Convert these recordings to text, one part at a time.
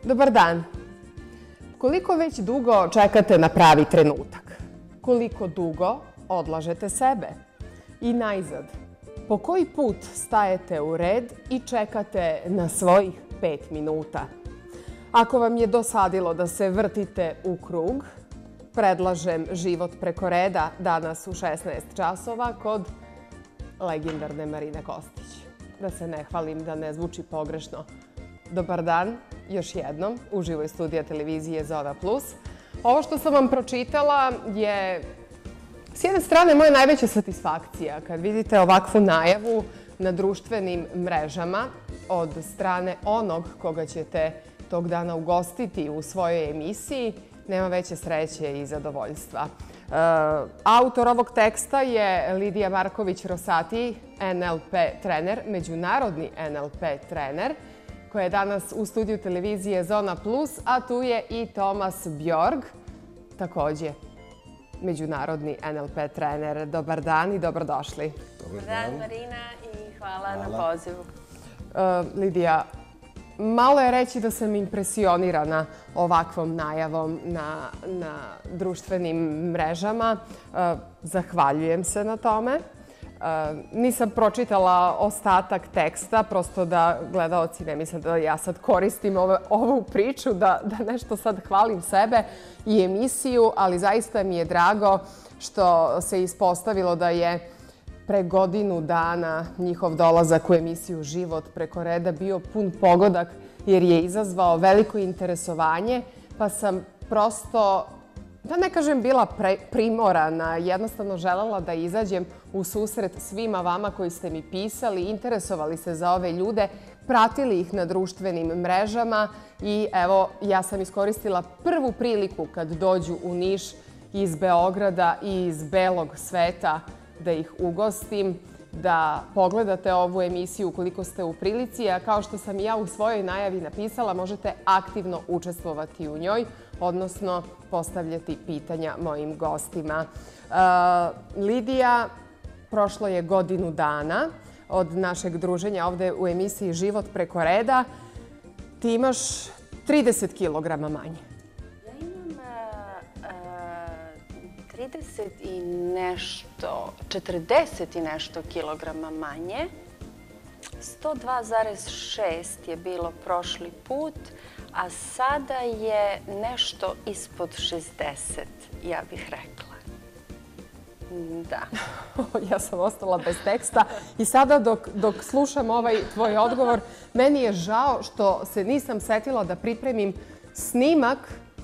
Dobar dan. Koliko već dugo čekate na pravi trenutak? Koliko dugo odlažete sebe? I najzad, po koji put stajete u red i čekate na svojih 5 minuta? Ako vam je dosadilo da se vrtite u krug, predlažem Život preko reda danas u 16 časova kod legendarne Marine Kostić. Da se ne hvalim, da ne zvuči pogrešno. Dobar dan, još jednom, uživo iz studija televizije Zona Plus. Ovo što sam vam pročitala je, s jedne strane, moja najveća satisfakcija kad vidite ovakvu najavu na društvenim mrežama od strane onog koga ćete tog dana ugostiti u svojoj emisiji. Nema veće sreće i zadovoljstva. Autor ovog teksta je Lidija Marković-Rosati, NLP trener, međunarodni NLP trener, koja je danas u studiju televizije Zona Plus, a tu je i Tomas Bjorg, takođe međunarodni NLP trener. Dobar dan i dobrodošli. Dobar dan, Marina, i hvala na pozivu. Lidija, malo je reći da sam impresionirana ovakvom najavom na društvenim mrežama. Zahvaljujem se na tome. Nisam pročitala ostatak teksta, prosto da gledaoci ne misle da ja sad koristim ovu priču, da nešto sad hvalim sebe i emisiju, ali zaista mi je drago što se ispostavilo da je pre godinu dana njihov dolazak u emisiju Život preko reda bio pun pogodak jer je izazvao veliko interesovanje, pa sam prosto, da ne kažem bila primorana, jednostavno želela da izađem u susret svima vama koji ste mi pisali, interesovali se za ove ljude, pratili ih na društvenim mrežama i evo, ja sam iskoristila prvu priliku kad dođu u Niš iz Beograda i iz belog sveta da ih ugostim, da pogledate ovu emisiju ukoliko ste u prilici, a kao što sam i ja u svojoj najavi napisala, možete aktivno učestvovati u njoj, odnosno postavljati pitanja mojim gostima. Lidija, prošlo je godinu dana od našeg druženja ovde u emisiji Život preko reda. Ti imaš 30 kilograma manje. Ja imam 30 i nešto, 40 i nešto kilograma manje. 102,6 je bilo prošli put, a sada je nešto ispod 60, ja bih rekla. Da. Ja sam ostala bez teksta i sada dok slušam ovaj tvoj odgovor, meni je žao što se nisam setila da pripremim snimak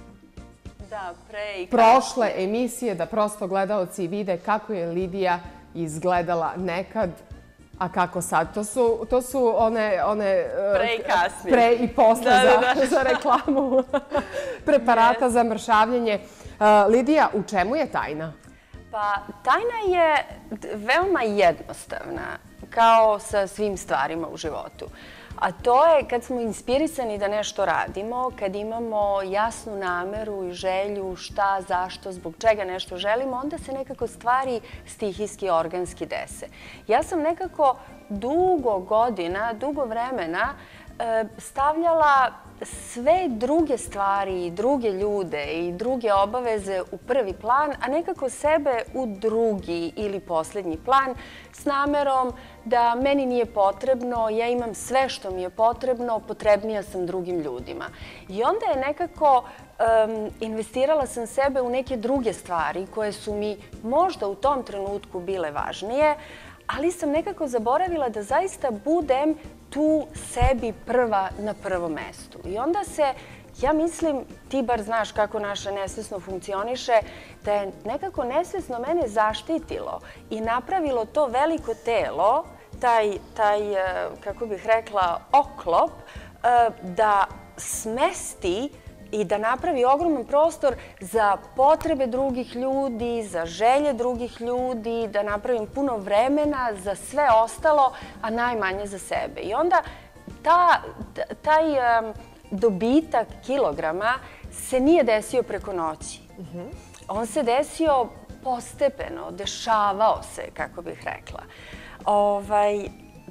prošle emisije, da prosto gledaoci vide kako je Lidija izgledala nekad, a kako sad. To su one pre i kasnije. Pre i posle za reklamu preparata za mršavljenje. Lidija, u čemu je tajna? Pa, tajna je veoma jednostavna, kao sa svim stvarima u životu. A to je kad smo inspirisani da nešto radimo, kad imamo jasnu nameru i želju šta, zašto, zbog čega nešto želimo, onda se nekako stvari stihijski, organski dese. Ja sam nekako dugo godina, dugo vremena stavljala sve druge stvari i druge ljude i druge obaveze u prvi plan, a nekako sebe u drugi ili posljednji plan s namerom da meni nije potrebno, ja imam sve što mi je potrebno, potrebnija sam drugim ljudima. I onda je nekako investirala sam sebe u neke druge stvari koje su mi možda u tom trenutku bile važnije, ali sam nekako zaboravila da zaista budem tu sebi prva na prvom mestu. I onda se, ja mislim, ti bar znaš kako naše nesvesno funkcioniše, da je nekako nesvesno mene zaštitilo i napravilo to veliko telo, taj kako bih rekla, oklop, da smesti i da napravi ogroman prostor za potrebe drugih ljudi, za želje drugih ljudi, da napravim puno vremena za sve ostalo, a najmanje za sebe. I onda taj dobitak kilograma se nije desio preko noći. On se desio postepeno, dešavao se, kako bih rekla.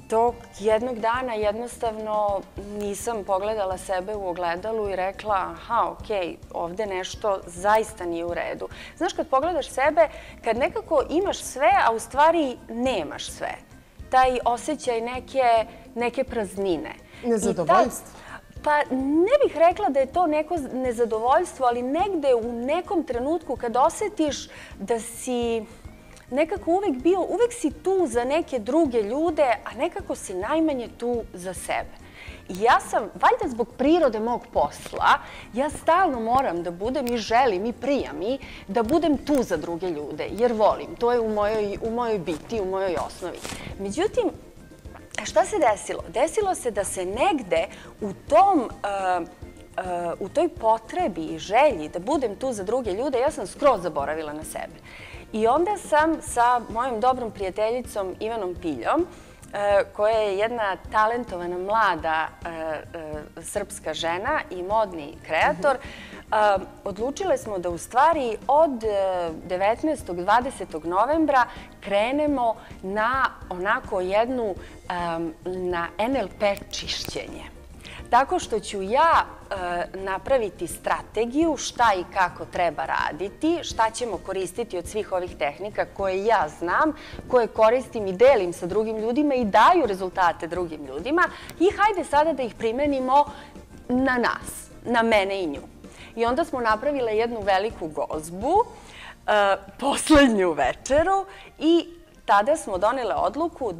tog jednog dana jednostavno nisam pogledala sebe u ogledalu i rekla aha, okej, ovde nešto zaista nije u redu. Znaš, kad pogledaš sebe, kad nekako imaš sve, a u stvari nemaš sve, taj osjećaj neke praznine. Nezadovoljstvo? Pa ne bih rekla da je to neko nezadovoljstvo, ali negde u nekom trenutku kad osjetiš da si nekako uvek si tu za neke druge ljude, a nekako si najmanje tu za sebe. I ja sam, valjda zbog prirode mog posla, ja stalno moram da budem i želim i prija mi da budem tu za druge ljude, jer volim. To je u mojoj biti, u mojoj osnovi. Međutim, šta se desilo? Desilo se da se negde u toj potrebi i želji da budem tu za druge ljude, ja sam skroz zaboravila na sebe. I onda sam sa mojom dobrom prijateljicom Ivanom Piljom, koja je jedna talentovana mlada srpska žena i modni kreator, odlučile smo da u stvari od 19. 20. novembra krenemo na onako jednu na NLP čišćenje. Tako što ću ja napraviti strategiju šta i kako treba raditi, šta ćemo koristiti od svih ovih tehnika koje ja znam, koje koristim i delim sa drugim ljudima i daju rezultate drugim ljudima i hajde sada da ih primenimo na nas, na mene i nju. I onda smo napravile jednu veliku gozbu, poslednju večeru i tada smo donele odluku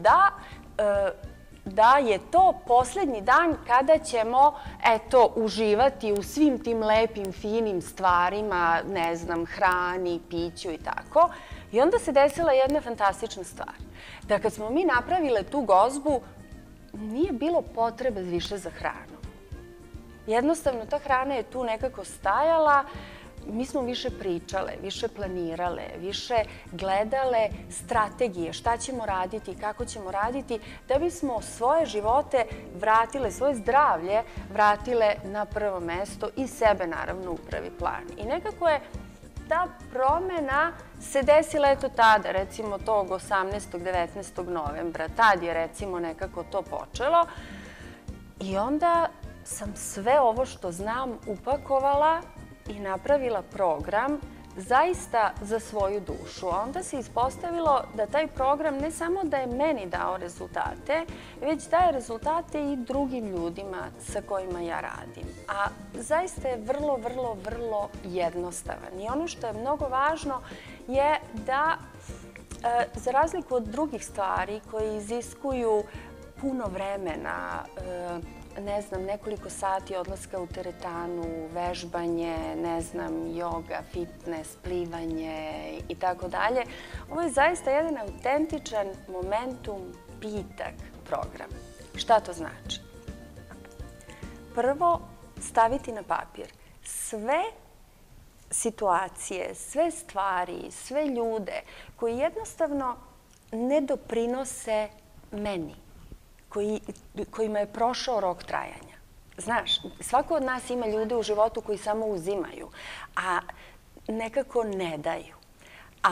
da je to poslednji dan kada ćemo, eto, uživati u svim tim lepim, finim stvarima, ne znam, hrani, piću i tako. I onda se desila jedna fantastična stvar. Da kad smo mi napravile tu gozbu, nije bilo potrebe više za hranom. Jednostavno, ta hrana je tu nekako stajala. Mi smo više pričale, više planirale, više gledale strategije, šta ćemo raditi, kako ćemo raditi, da bismo svoje živote vratile, svoje zdravlje vratile na prvo mesto i sebe naravno u prvi plan. I nekako je ta promena se desila eto tada, recimo tog 18. 19. novembra. Tad je recimo nekako to počelo i onda sam sve ovo što znam upakovala i napravila program zaista za svoju dušu. A onda se ispostavilo da taj program ne samo da je meni dao rezultate, već daje rezultate i drugim ljudima sa kojima ja radim. A zaista je vrlo, vrlo, vrlo jednostavan. I ono što je mnogo važno je da, za razliku od drugih stvari koje iziskuju puno vremena, ne znam, nekoliko sati odlaska u teretanu, vežbanje, ne znam, joga, fitness, plivanje i tako dalje. Ovo je zaista jedan autentičan momentum, pitak program. Šta to znači? Prvo, staviti na papir sve situacije, sve stvari, sve ljude koji jednostavno ne doprinose meni, kojima je prošao rok trajanja. Znaš, svako od nas ima ljude u životu koji samo uzimaju, a nekako ne daju. A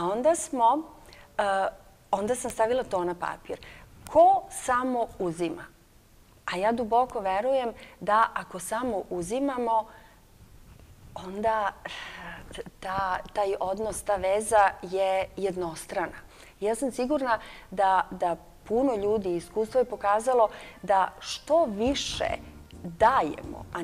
onda sam stavila to na papir. Ko samo uzima? A ja duboko verujem da ako samo uzimamo, onda taj odnos, ta veza je jednostrana. Ja sam sigurna da puno ljudi, iskustvo je pokazalo da što više dajemo, a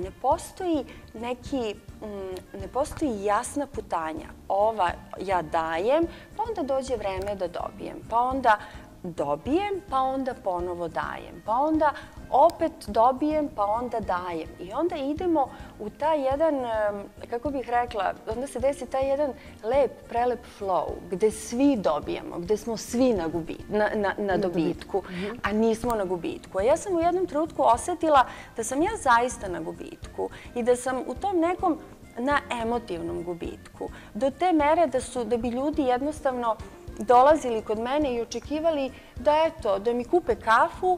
ne postoji jasna putanja. Ja dajem, pa onda dođe vreme da dobijem, pa onda dobijem, pa onda ponovo dajem, pa onda opet dobijem, pa onda dajem. I onda idemo u taj jedan, kako bih rekla, onda se desi taj jedan prelep flow, gde svi dobijamo, gde smo svi na dobitku, a nismo na gubitku. A ja sam u jednom trenutku osetila da sam ja zaista na gubitku i da sam u tom nekom na emotivnom gubitku. Do te mere da bi ljudi jednostavno dolazili kod mene i očekivali da mi kupe kafu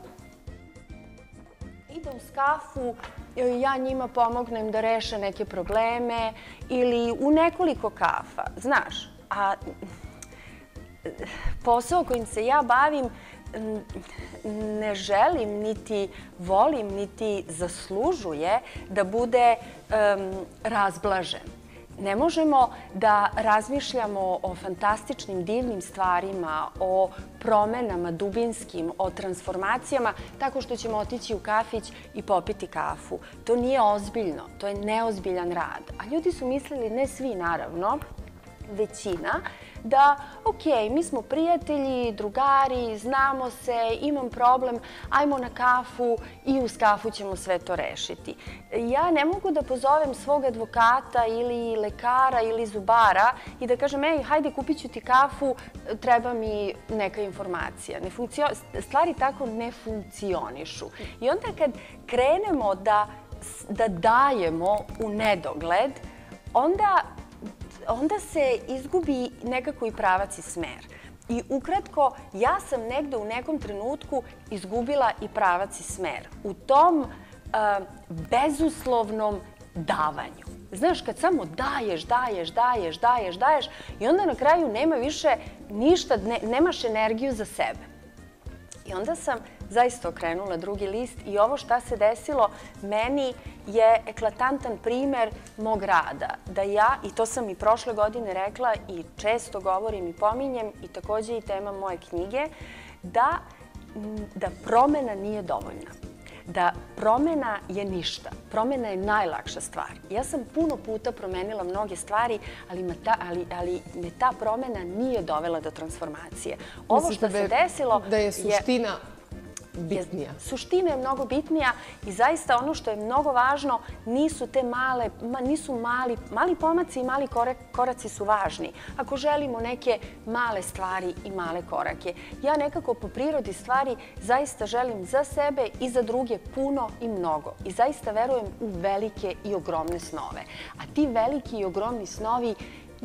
i da uz kafu ja njima pomognem da reše neke probleme ili u nekoliko kafa, znaš. A posao kojim se ja bavim ne želim, niti volim, niti zaslužuje da bude razblažen. Ne možemo da razmišljamo o fantastičnim, divnim stvarima, o promenama dubinskim, o transformacijama, tako što ćemo otići u kafić i popiti kafu. To nije ozbiljno, to je neozbiljan rad. A ljudi su mislili, ne svi naravno, većina, da ok, mi smo prijatelji, drugari, znamo se, imam problem, ajmo na kafu i uz kafu ćemo sve to rešiti. Ja ne mogu da pozovem svog advokata ili lekara ili zubara i da kažem, ej, hajde kupit ću ti kafu, treba mi neka informacija. Stvari tako ne funkcionišu. I onda kad krenemo da dajemo u nedogled, onda se izgubi nekako i pravac i smer. I ukratko, ja sam negde u nekom trenutku izgubila i pravac i smer. U tom bezuslovnom davanju. Znaš, kad samo daješ i onda na kraju nema više ništa, nemaš energiju za sebe. I onda sam zaista okrenula drugi list i ovo šta se desilo meni je eklatantan primer mog rada. Da ja, i to sam i prošle godine rekla i često govorim i pominjem i takođe i tema moje knjige, da promena nije dovoljna. Da promena je ništa. Promena je najlakša stvar. Ja sam puno puta promenila mnoge stvari, ali me ta promena nije dovela do transformacije. Ovo što se desilo da je suština bitnija. Suština je mnogo bitnija i zaista ono što je mnogo važno nisu te mali pomaci i mali koraci su važni. Ako želimo neke male stvari i male korake. Ja nekako po prirodi stvari zaista želim za sebe i za druge puno i mnogo. I zaista verujem u velike i ogromne snove. A ti veliki i ogromni snovi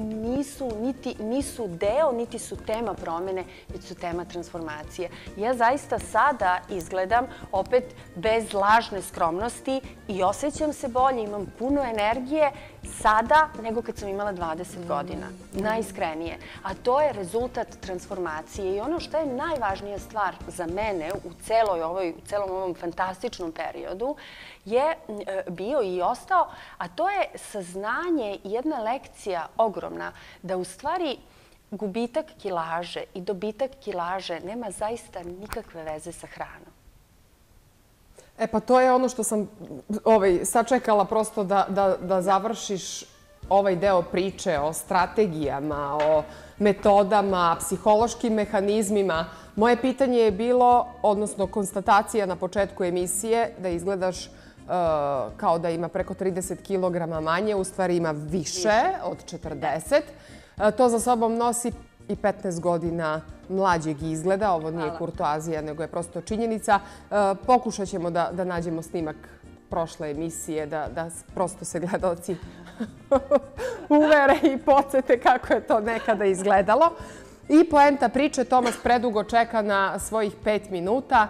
nisu deo, niti su tema promene, već su tema transformacije. Ja zaista sada izgledam opet bez lažne skromnosti i osjećam se bolje, imam puno energije sada nego kad sam imala 20 godina. Najiskrenije. A to je rezultat transformacije. I ono što je najvažnija stvar za mene u celom ovom fantastičnom periodu je bio i ostao, a to je saznanje, jedna lekcija ogromna, da u stvari gubitak kilaže i dobitak kilaže nema zaista nikakve veze sa hranom. E pa to je ono što sam sačekala prosto da završiš ovaj deo priče o strategijama, o metodama, psihološkim mehanizmima. Moje pitanje je bilo, odnosno konstatacija na početku emisije, da izgledaš kao da ima preko 30 kg manje, u stvari ima više od 40. To za sobom nosi i 15 godina mlađeg izgleda. Ovo nije kurtoazija, nego je prosto činjenica. Pokušat ćemo da nađemo snimak prošle emisije, da prosto se gledaoci uvere i podsete kako je to nekada izgledalo. I poenta priče, Tomas predugo čeka na svojih 5 minuta.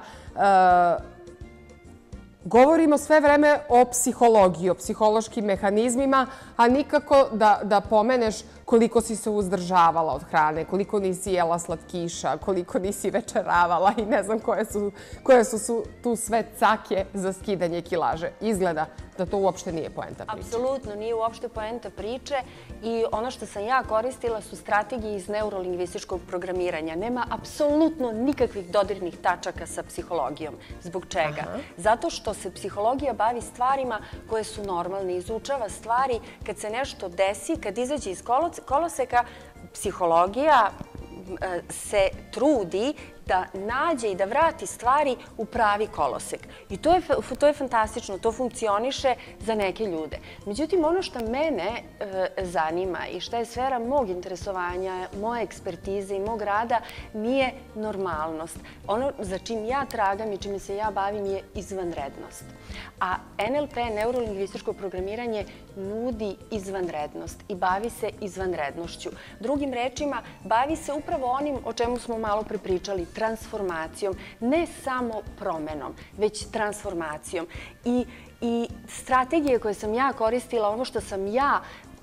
Govorimo sve vreme o psihologiji, o psihološkim mehanizmima, a nikako da pomeneš koliko si se uzdržavala od hrane, koliko nisi jela slatkiša, koliko nisi večeravala i ne znam koje su tu sve cake za skidanje kilaže. Izgleda da to uopšte nije poenta priče. Apsolutno, nije uopšte poenta priče i ono što sam ja koristila su strategije iz neurolingvističkog programiranja. Nema apsolutno nikakvih dodirnih tačaka sa psihologijom. Zbog čega? Zato što se psihologija bavi stvarima koje su normalne, izučava stvari kad se nešto desi, kad izađe iz koloseka, psihologija se trudi da nađe i da vrati stvari u pravi kolosek. I to je fantastično, to funkcioniše za neke ljude. Međutim, ono što mene zanima i što je sfera mog interesovanja, moje ekspertize i mog rada nije normalnost. Ono za čim ja tragam i čime se ja bavim je izvanrednost. A NLP, neurolingvističko programiranje, nudi izvanrednost i bavi se izvanrednošću. Drugim rečima, bavi se upravo onim o čemu smo malo prepričali, transformacijom, ne samo promenom, već transformacijom. I strategije koje sam ja koristila, ono što sam ja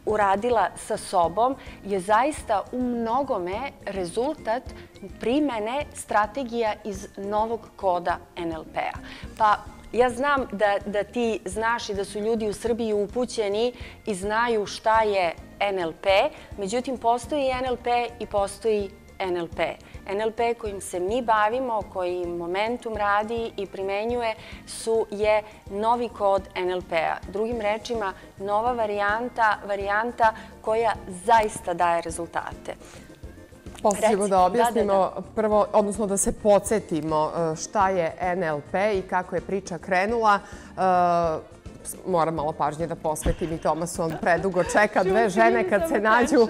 uradila sa sobom je zaista u mnogome rezultat primene strategija iz novog koda NLP-a. Pa ja znam da ti znaš i da su ljudi u Srbiji upućeni i znaju šta je NLP, međutim postoji NLP i postoji NLP. NLP kojim se mi bavimo, koji Momentum radi i primenjuje je novi kod NLP-a. Drugim rečima, nova varijanta koja zaista daje rezultate. Posljedno da objasnimo prvo, odnosno da se podsjetimo šta je NLP i kako je priča krenula. Moram malo pažnje da posvetim i Tomasu, on predugo čeka, dve žene kad se nađu.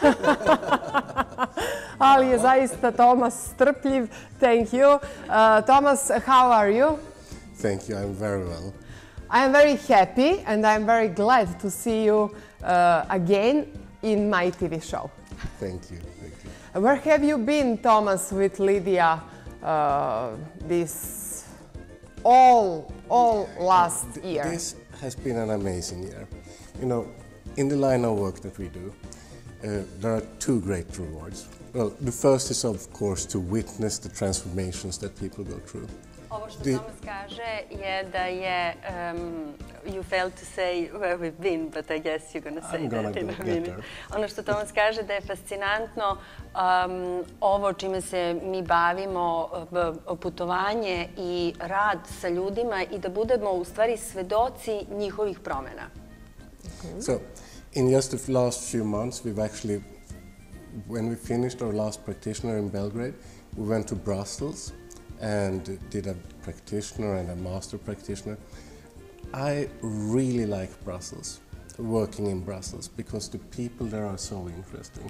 Ali je zaista Tomas strpljiv. Thank you. Thomas, how are you? Thank you, I'm very well. I am very happy and I am very glad to see you again in my TV show. Thank you. Where have you been, Thomas, with Lydia this all last year? This has been an amazing year. You know, in the line of work that we do, there are two great rewards. Well, the first is, of course, to witness the transformations that people go through. Ovo što Tomas kaže je da je, you failed to say where we've been, but I guess you're going to say that in a minute. Ono što Tomas kaže da je fascinantno ovo čime se mi bavimo, putovanje i rad sa ljudima i da budemo u stvari svedoci njihovih promjena. So, in just the last few months, we've actually, when we finished our last practitioner in Belgrade, we went to Brussels and did a practitioner and a master practitioner. I really like Brussels, working in Brussels, because the people there are so interesting.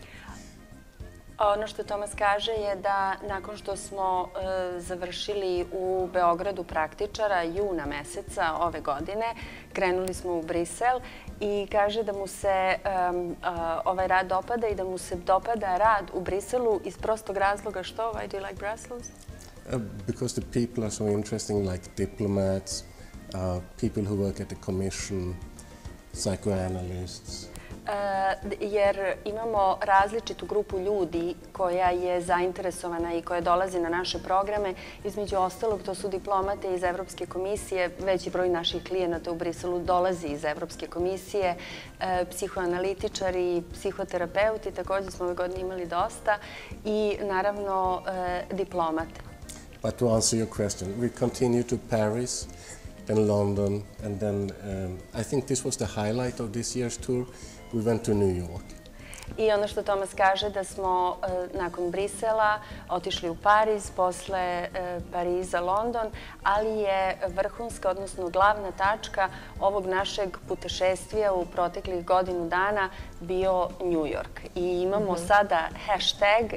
Ono što Tomas kaže je da nakon što smo završili u Beogradu praktičara juna meseca ove godine, krenuli smo u Brisel i kaže da mu se ovaj rad dopada i da mu se dopada rad u Briselu iz prostog razloga što? Why do you like Brussels? Because the people are so interesting, like diplomats, people who work at the commission, psychoanalysts. Jer imamo različitu grupu ljudi koja je zainteresovana i koja dolazi na naše programe. Između ostalog, to su diplomate iz Evropske komisije. Veći broj naših klijenata u Briselu dolazi iz Evropske komisije. Psihoanalitičari, psihoterapeuti, također smo ove godine imali dosta. I naravno diplomate. But to answer your question, we continue to Paris, then London, and then I think this was the highlight of this year's tour. We went to New York. I ono što Tomas kaže da smo nakon Brisela otišli u Pariz, posle Pariza London, ali je vrhunska, odnosno glavna tačka ovog našeg putešestvija u proteklih godinu dana bio New York. I imamo sada hashtag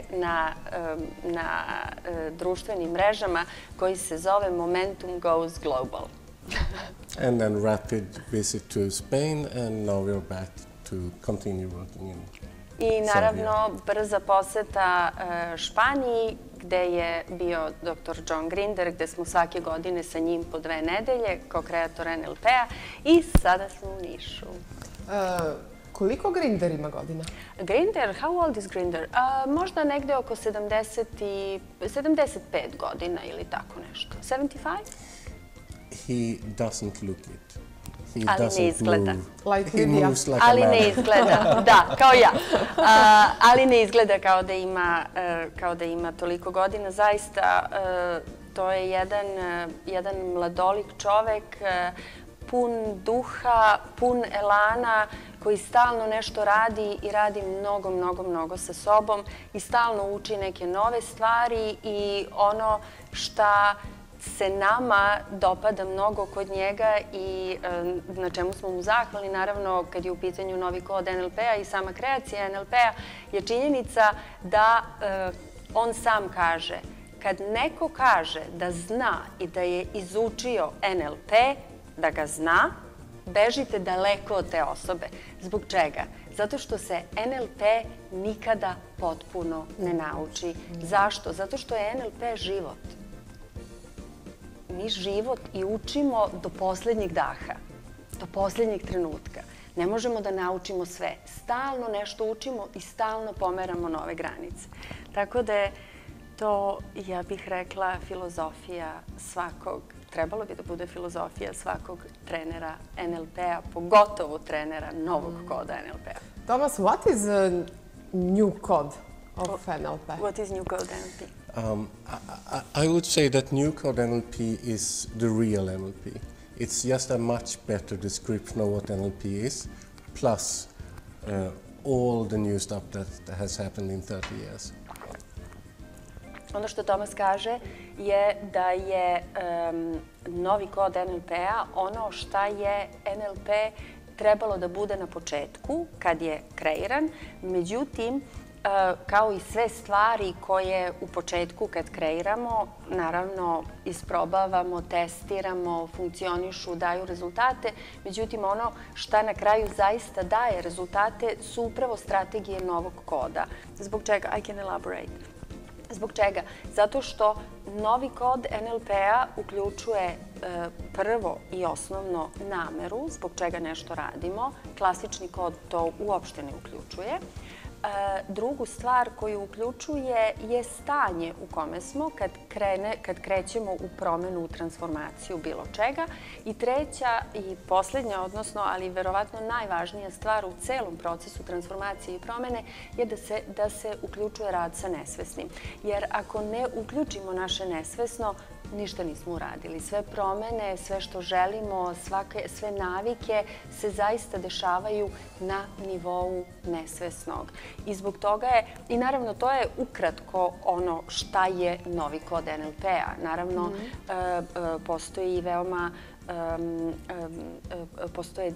na društvenim mrežama koji se zove Momentum Goes Global. And then rapid visit to Spain, and now we're back to continue working in I naravno brza poseta Španiji gde je bio dr. John Grinder, gde smo svake godine sa njim po 2 nedelje kao kreator NLP-a i sada smo u Nišu. Koliko Grinder ima godina? Grinder, how old is Grinder? Možda negde oko 75 godina ili tako nešto. 75? He doesn't look it. Ali ne izgleda. Ali ne izgleda, da, kao ja. Ali ne izgleda kao da ima toliko godina. Zaista, to je jedan mladolik čovek, pun duha, pun elana, koji stalno nešto radi i radi mnogo sa sobom i stalno uči neke nove stvari i ono šta se nama dopada mnogo kod njega i na čemu smo mu zahvalni, naravno, kad je u pitanju novi kod NLP-a i sama kreacija NLP-a, je činjenica da on sam kaže, kad neko kaže da zna i da je izučio NLP, da ga zna, bežite daleko od te osobe. Zbog čega? Zato što se NLP nikada potpuno ne nauči. Zašto? Zato što je NLP život. Mi život i učimo do posljednjeg daha, do posljednjeg trenutka. Ne možemo da naučimo sve. Stalno nešto učimo i stalno pomeramo nove granice. Tako da je to, ja bih rekla, filozofija svakog, trebalo bi da bude filozofija svakog trenera NLP-a, pogotovo trenera novog koda NLP-a. Thomas, what is a new code of NLP? What is new code NLP? I would say that new code NLP is the real NLP. It's just a much better description of what NLP is, plus all the new stuff that has happened in 30 years. Ono što Tomas kaže je da je novi kod NLP-a ono šta je NLP trebalo da bude na početku kad je kreiran. Međutim, kao i sve stvari koje u početku kad kreiramo, naravno isprobavamo, testiramo, funkcionišu, daju rezultate. Međutim, ono šta na kraju zaista daje rezultate su upravo strategije novog koda. Zbog čega? I can elaborate. Zbog čega? Zato što novi kod NLP-a uključuje prvo i osnovno nameru zbog čega nešto radimo. Klasični kod to uopšte ne uključuje. Drugu stvar koju uključuje je stanje u kome smo kad krećemo u promenu, u transformaciju bilo čega. I treća i posljednja, odnosno, ali verovatno najvažnija stvar u celom procesu transformacije i promene je da se uključuje rad sa nesvesnim. Jer ako ne uključimo naše nesvesno, ništa nismo uradili. Sve promene, sve što želimo, sve navike se zaista dešavaju na nivou nesvesnog. I zbog toga je, i naravno to je ukratko ono šta je novi kod NLP-a. Naravno, postoji i veoma postoje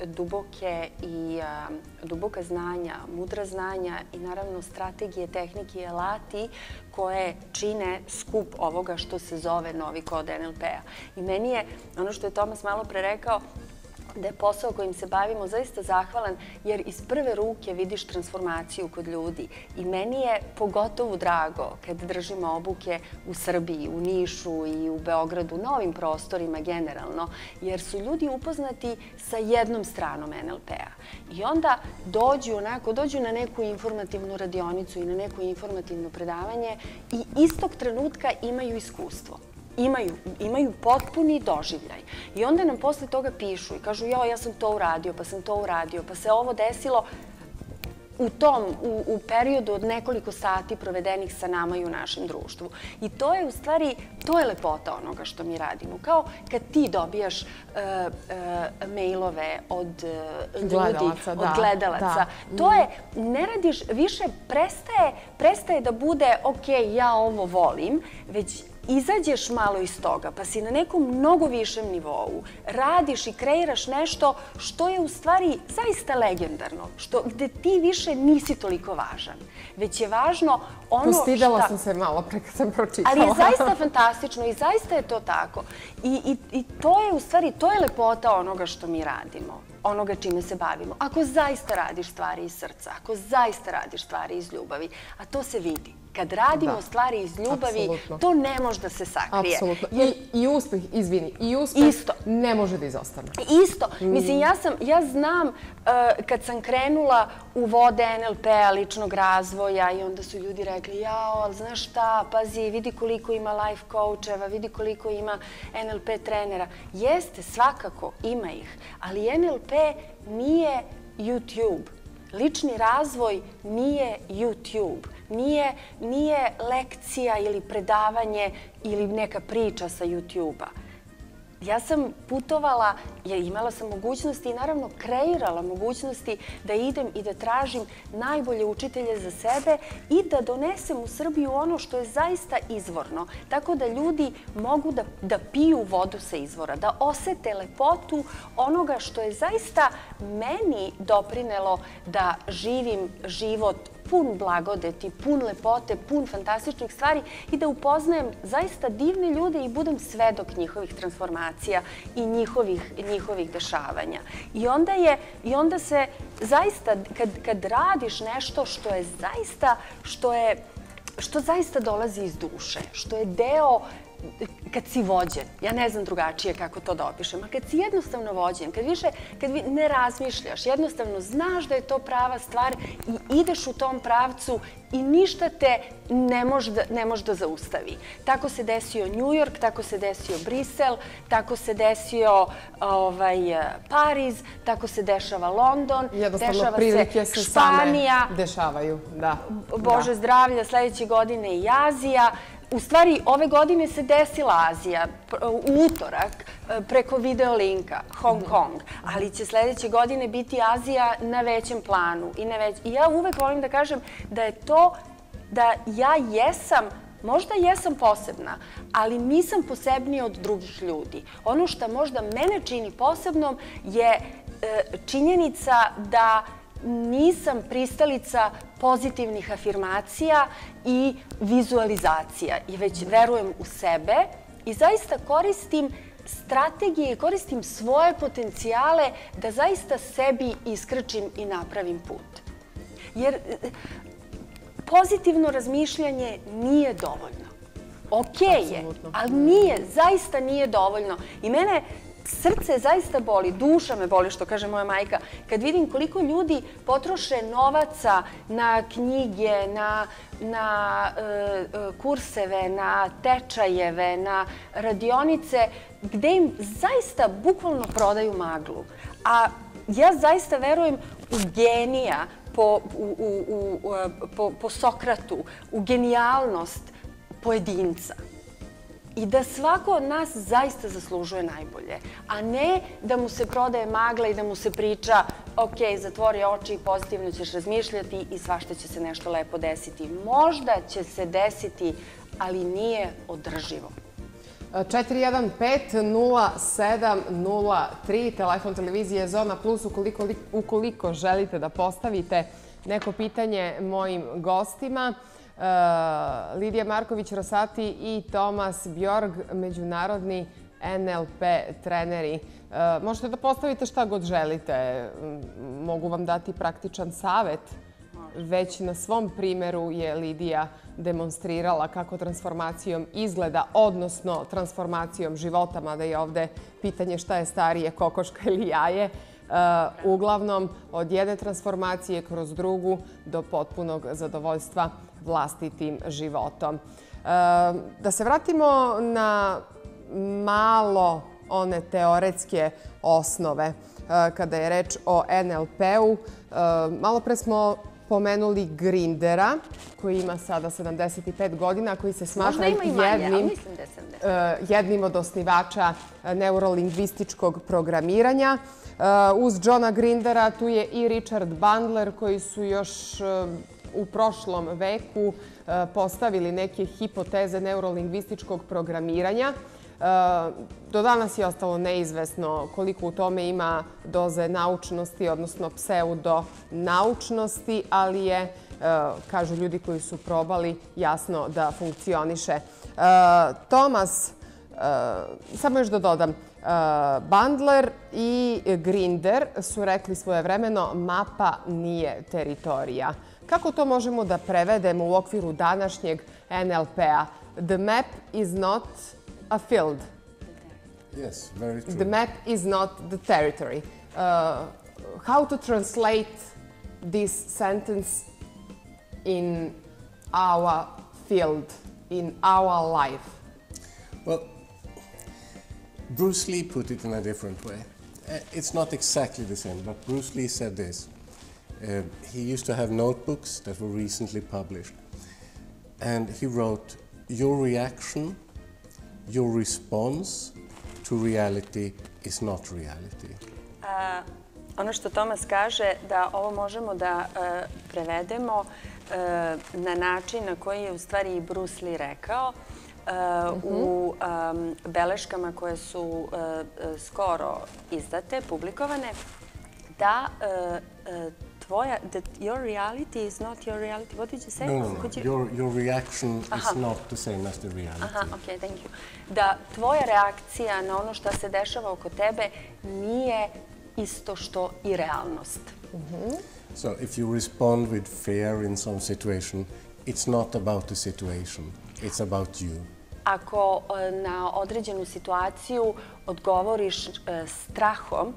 duboka znanja, mudra znanja i naravno strategije, tehnike i alati koje čine skup ovoga što se zove novi kod NLP-a. I meni je, ono što je Tomas malo pre rekao, da je posao kojim se bavimo zaista zahvalan jer iz prve ruke vidiš transformaciju kod ljudi. I meni je pogotovo drago kad držimo obuke u Srbiji, u Nišu i u Beogradu, na ovim prostorima generalno, jer su ljudi upoznati sa jednom stranom NLP-a. I onda dođu na neku informativnu radionicu i na neko informativno predavanje i istog trenutka imaju iskustvo. Imaju potpuni doživljaj. I onda nam posle toga pišu i kažu ja sam to uradio, pa se ovo desilo u periodu od nekoliko sati provedenih sa nama i u našem društvu. I to je u stvari, to je lepota onoga što mi radimo. Kao kad ti dobijaš mailove od ljudi, od gledalaca. To je, ne radiš, više prestaje da bude ok, ja ovo volim, već izađeš malo iz toga, pa si na nekom mnogo višem nivou, radiš i kreiraš nešto što je u stvari zaista legendarno, gde ti više nisi toliko važan, već je važno ono šta... Postidela sam se malo pre kad sam pročitala. Ali je zaista fantastično i zaista je to tako. I to je u stvari, to je lepota onoga što mi radimo, onoga čime se bavimo. Ako zaista radiš stvari iz srca, ako zaista radiš stvari iz ljubavi, a to se vidi. Kad radimo stvari iz ljubavi, to ne može da se sakrije. Apsolutno. I uspeh, izvini, i uspeh ne može da izostane. Isto. Mislim, ja znam kad sam krenula u vode NLP-a, ličnog razvoja, i onda su ljudi rekli, jao, ali znaš šta, pazi, vidi koliko ima life coacheva, vidi koliko ima NLP trenera. Jeste, svakako, ima ih. Ali NLP nije YouTube. Lični razvoj nije YouTube. Nije lekcija ili predavanje ili neka priča sa YouTube-a. Ja sam putovala, imala sam mogućnosti i naravno kreirala mogućnosti da idem i da tražim najbolje učitelje za sebe i da donesem u Srbiju ono što je zaista izvorno. Tako da ljudi mogu da piju vodu sa izvora, da osete lepotu onoga što je zaista meni doprinelo da živim život pun blagodeti, pun lepote, pun fantastičnih stvari i da upoznajem zaista divne ljude i budem svedok njihovih transformacija i njihovih dešavanja. I onda se zaista, kad radiš nešto što je zaista, što zaista dolazi iz duše, što je deo kad si vođen, ja ne znam drugačije kako to da opišem, a kad si jednostavno vođen, kad ne razmišljaš, jednostavno znaš da je to prava stvar i ideš u tom pravcu i ništa te ne može da zaustavi. Tako se desio New York, tako se desio Brisel, tako se desio Pariz, tako se dešava London, dešava se Španija. Dešavaju, da. Bože zdravlja, sledeće godine i Azija. U stvari, ove godine se desila Azija u utorak preko videolinka, Hong Kong, ali će sledeće godine biti Azija na većem planu. I ja uvek volim da kažem da je to, da ja jesam, možda jesam posebna, ali nisam posebnija od drugih ljudi. Ono što možda mene čini posebnom je činjenica da nisam pristalica pozitivnih afirmacija i vizualizacija i već verujem u sebe i zaista koristim strategije, koristim svoje potencijale da zaista sebi iskrčim i napravim put. Jer pozitivno razmišljanje nije dovoljno. Okej je, ali nije, zaista nije dovoljno. I mene srce zaista boli, duša me boli, što kaže moja majka, kad vidim koliko ljudi potroše novaca na knjige, na kurseve, na tečajeve, na radionice, gde im zaista bukvalno prodaju maglu. A ja zaista verujem u genija, po Sokratu, u genijalnost pojedinca. I da svako od nas zaista zaslužuje najbolje, a ne da mu se prodaje magla i da mu se priča ok, zatvori oči i pozitivno ćeš razmišljati i svašta će se nešto lepo desiti. Možda će se desiti, ali nije održivo. 415-0703, telefon televizije Zona Plus, ukoliko želite da postavite neko pitanje mojim gostima. Lidija Marković-Rosati i Tomas Bjorg, međunarodni NLP treneri. Možete da postavite šta god želite. Mogu vam dati praktičan savet. Već na svom primeru je Lidija demonstrirala kako transformacijom izgleda, odnosno transformacijom života, mada je ovde pitanje šta je starije, kokoška ili jaje. Uglavnom, od jedne transformacije kroz drugu do potpunog zadovoljstva vlastitim životom. Da se vratimo na malo one teoretske osnove kada je reč o NLP-u. Malo pre smo pomenuli Grindera, koji ima sada 75 godina, koji se smatra jednim od osnivača neurolingvističkog programiranja. Uz Johna Grindera tu je i Richard Bandler, koji su još u prošlom veku postavili neke hipoteze neurolingvističkog programiranja. Do danas je ostalo neizvesno koliko u tome ima doze naučnosti, odnosno pseudonaučnosti, ali je, kažu ljudi koji su probali, jasno da funkcioniše. Tomas, samo još da dodam, Bandler i Grinder su rekli svojevremeno mapa nije teritorija. Kako to možemo da prevedemo u okviru današnjeg NLP-a? The map is not a field. Yes, very true. The map is not the territory. How to translate this sentence in our field, in our life? Well, Bruce Lee put it in a different way. It's not exactly the same, but Bruce Lee said this. He used to have notebooks that were recently published. And he wrote, your reaction, your response to reality is not reality. Ono što Tomas kaže, da ovo možemo da prevedemo na način na koji je u stvari i Bruce Lee rekao, u beleškama koje su skoro izdate, publikovane, da your reality is not your reality. What did you say? No. Your reaction is not the same as the reality. Okay, thank you. Da tvoja reakcija na ono što se dešava oko tebe nije isto što i realnost. So if you respond with fear in some situation, it's not about the situation, it's about you. ako na određenu situaciju odgovoriš strahom,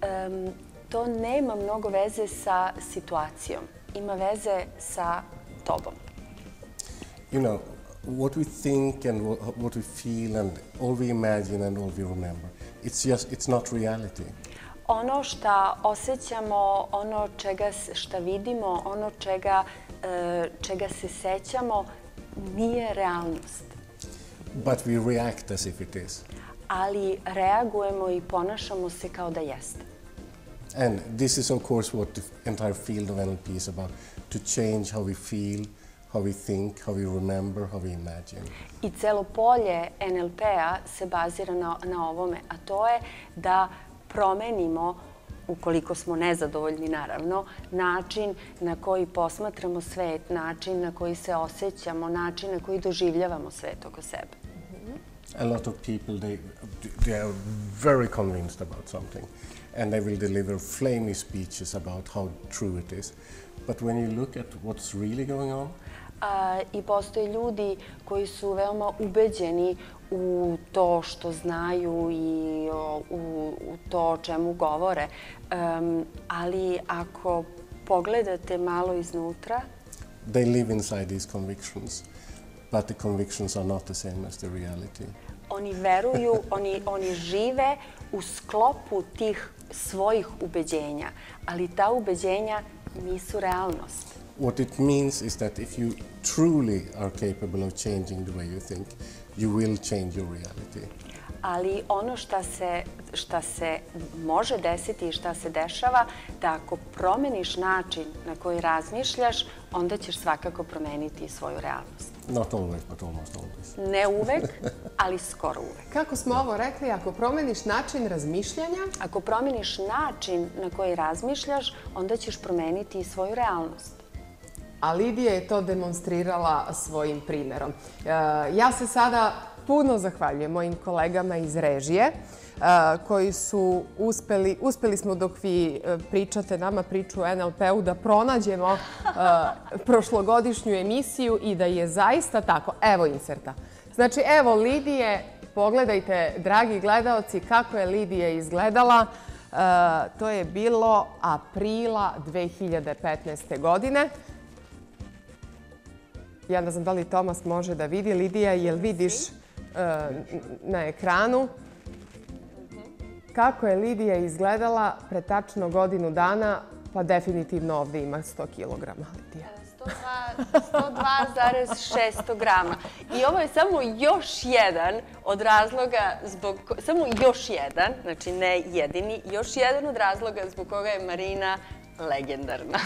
to nema mnogo veze sa situacijom. Ima veze sa tobom. You know, what we think and what we feel and all we imagine and all we remember, it's not reality. Ono što osjećamo, ono što vidimo, ono čega se sećamo, nije realnost. But we react as if it is. Ali reagujemo i ponašamo se kao da jeste. And this is of course what the entire field of NLP is about, to change how we feel, how we think, how we remember, how we imagine. I celo polje NLP-a se bazira na ovome, a to je da promenimo, ukoliko smo nezadovoljni naravno, način na koji posmatramo svet, način na koji se osjećamo, način na koji doživljavamo svet oko sebe. A lot of people, they are very convinced about something and they will deliver flaming speeches about how true it is. But when you look at what's really going on, I postoje ljudi koji su veoma ubeđeni u to što znaju i u to o čemu govore. Ali ako pogledate malo iznutra, they live inside these convictions, but the convictions are not the same as the reality. Oni veruju, oni žive u sklopu tih svojih ubeđenja, ali ta ubeđenja nisu realnost. What it means is that if you truly are capable of changing the way you think, you will change your reality. Ali ono šta se može desiti i šta se dešava, da ako promeniš način na koji razmišljaš, onda ćeš svakako promeniti svoju realnost. Not always, but almost always. Ne uvek, ali skoro uvek. Kako smo ovo rekli, ako promeniš način razmišljanja? Ako promeniš način na koji razmišljaš, onda ćeš promeniti i svoju realnost. A Lidija je to demonstrirala svojim primjerom. Ja se sada puno zahvaljujem mojim kolegama iz režije koji su uspeli smo dok vi pričate nama priču o NLP-u da pronađemo prošlogodišnju emisiju i da je zaista tako. Evo inserta. Znači, evo Lidije, pogledajte, dragi gledaoci, kako je Lidija izgledala. To je bilo aprila 2015. godine. Ja ne znam da li Tomas može da vidi. Lidija, jel vidiš na ekranu kako je Lidija izgledala pre tačno godinu dana, pa definitivno ovdje ima 100 kilograma, Lidija. 102,600 grama. I ovo je samo još jedan od razloga samo još jedan, znači ne jedini, još jedan od razloga zbog koga je Marina legendarna.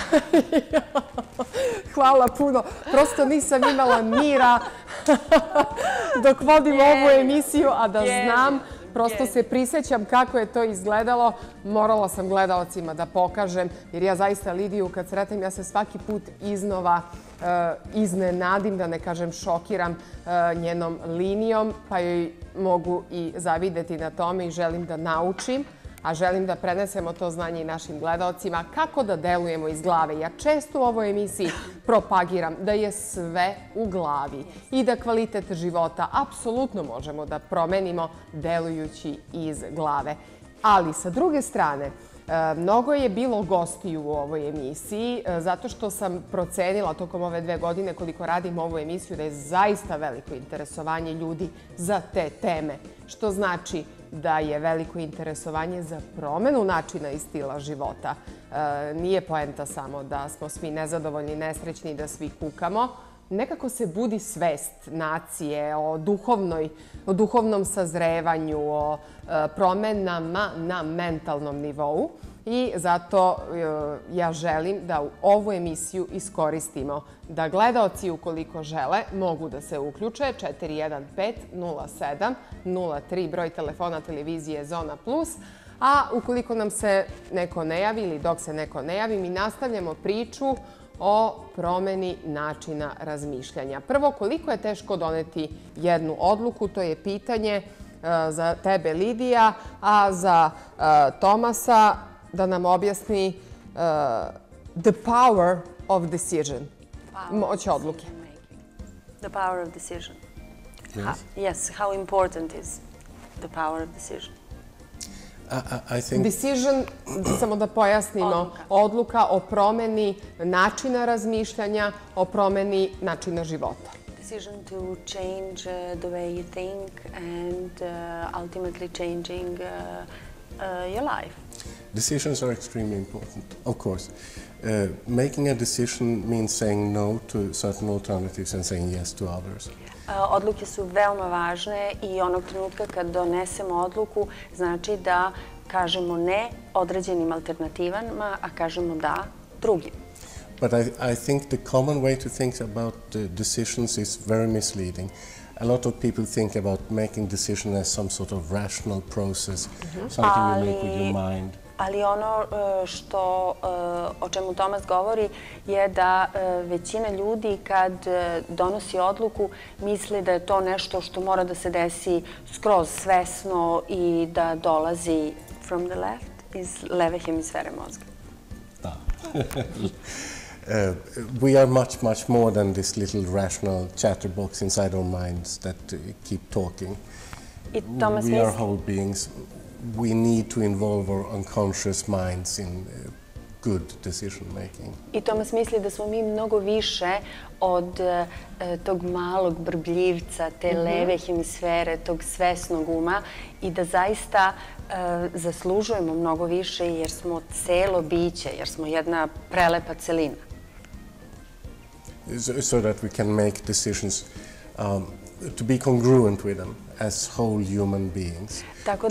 Hvala puno. Prosto nisam imala mira dok vodim ovu emisiju, a da znam, prosto se prisjećam kako je to izgledalo. Morala sam gledaocima da pokažem, jer ja zaista Lidiju kad sretnem, ja se svaki put iznova iznenadim, da ne kažem šokiram njenom linijom, pa joj mogu i zavideti na tome i želim da naučim. A želim da prenesemo to znanje i našim gledaocima kako da delujemo iz glave. Ja često u ovoj emisiji propagiram da je sve u glavi i da kvalitet života apsolutno možemo da promenimo delujući iz glave. Ali sa druge strane, mnogo je bilo gostiju u ovoj emisiji zato što sam procenila tokom ove 2 godine koliko radim ovu emisiju da je zaista veliko interesovanje ljudi za te teme. Što znači da je veliko interesovanje za promenu načina i stila života. Nije poenta samo da smo svi nezadovoljni, nesrećni, da svi kukamo. Nekako se budi svest nacije o duhovnom sazrevanju, o promenama na mentalnom nivou. I zato ja želim da u ovu emisiju iskoristimo da gledaoci, ukoliko žele, mogu da se uključe 415-07-03, broj telefona televizije Zona Plus. A ukoliko nam se neko ne javi ili dok se neko ne javi, mi nastavljamo priču o promeni načina razmišljanja. Prvo, koliko je teško doneti jednu odluku, to je pitanje za tebe, Lidija, a za Tomasa da nam objasni the power of decision, moć odluke. The power of decision. Yes, how important is the power of decision? I think Decision, samo da pojasnimo, odluka o promeni načina razmišljanja, o promeni načina života. Decision to change the way you think and ultimately changing your life. decisions are extremely important, of course. Making a decision means saying no to certain alternatives and saying yes to others. Odluke su veoma važne i onog trenutka kad donesemo odluku znači da kažemo ne određenim alternativama, a kažemo da drugim. But I think the common way to think about decisions is very misleading. A lot of people think about making decisions as some sort of rational process, something you make with your mind. Ali ono o čemu Tomas govori je da većina ljudi kad donosi odluku misli da je to nešto što mora da se desi skroz svesno i da dolazi from the left, iz leve hemisfere mozga. We are much, much more than this little rational chatterbox inside our minds that keep talking. We are whole beings. We need to involve our unconscious minds in good decision making. I Tomas misli da smo mi mnogo više od tog malog brbljivca, te leve hemisfere, tog svesnog uma i da zaista zaslužujemo mnogo više jer smo celo biće, jer smo jedna prelepa celina. So that we can make decisions to be congruent with them as whole human beings.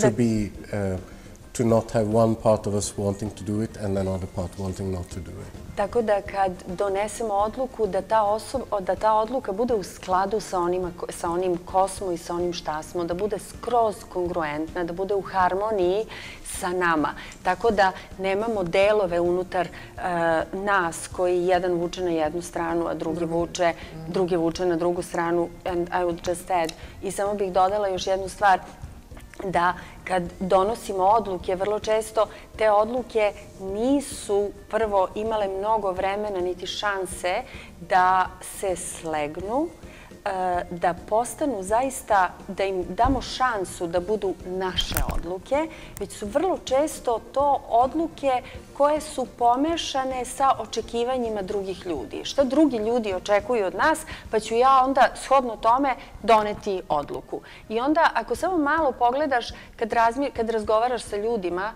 To not have one part of us wanting to do it and another part wanting not to do it. Tako da kad donesemo odluku da ta odluka bude u skladu sa onim ko smo i sa onim šta smo, da bude skroz kongruentna, da bude u harmoniji sa nama. Tako da nemamo delove unutar nas koji jedan vuče na jednu stranu, a drugi vuče na drugu stranu. And I would just add, i samo bih dodala još jednu stvar, da kad donosimo odluke, vrlo često te odluke nisu prvo imale mnogo vremena niti šanse da se slegnu, da postanu zaista, da im damo šansu da budu naše odluke, već su vrlo često to odluke koje su pomešane sa očekivanjima drugih ljudi. Šta drugi ljudi očekuju od nas, pa ću ja onda shodno tome doneti odluku. I onda ako samo malo pogledaš, kad razgovaraš sa ljudima,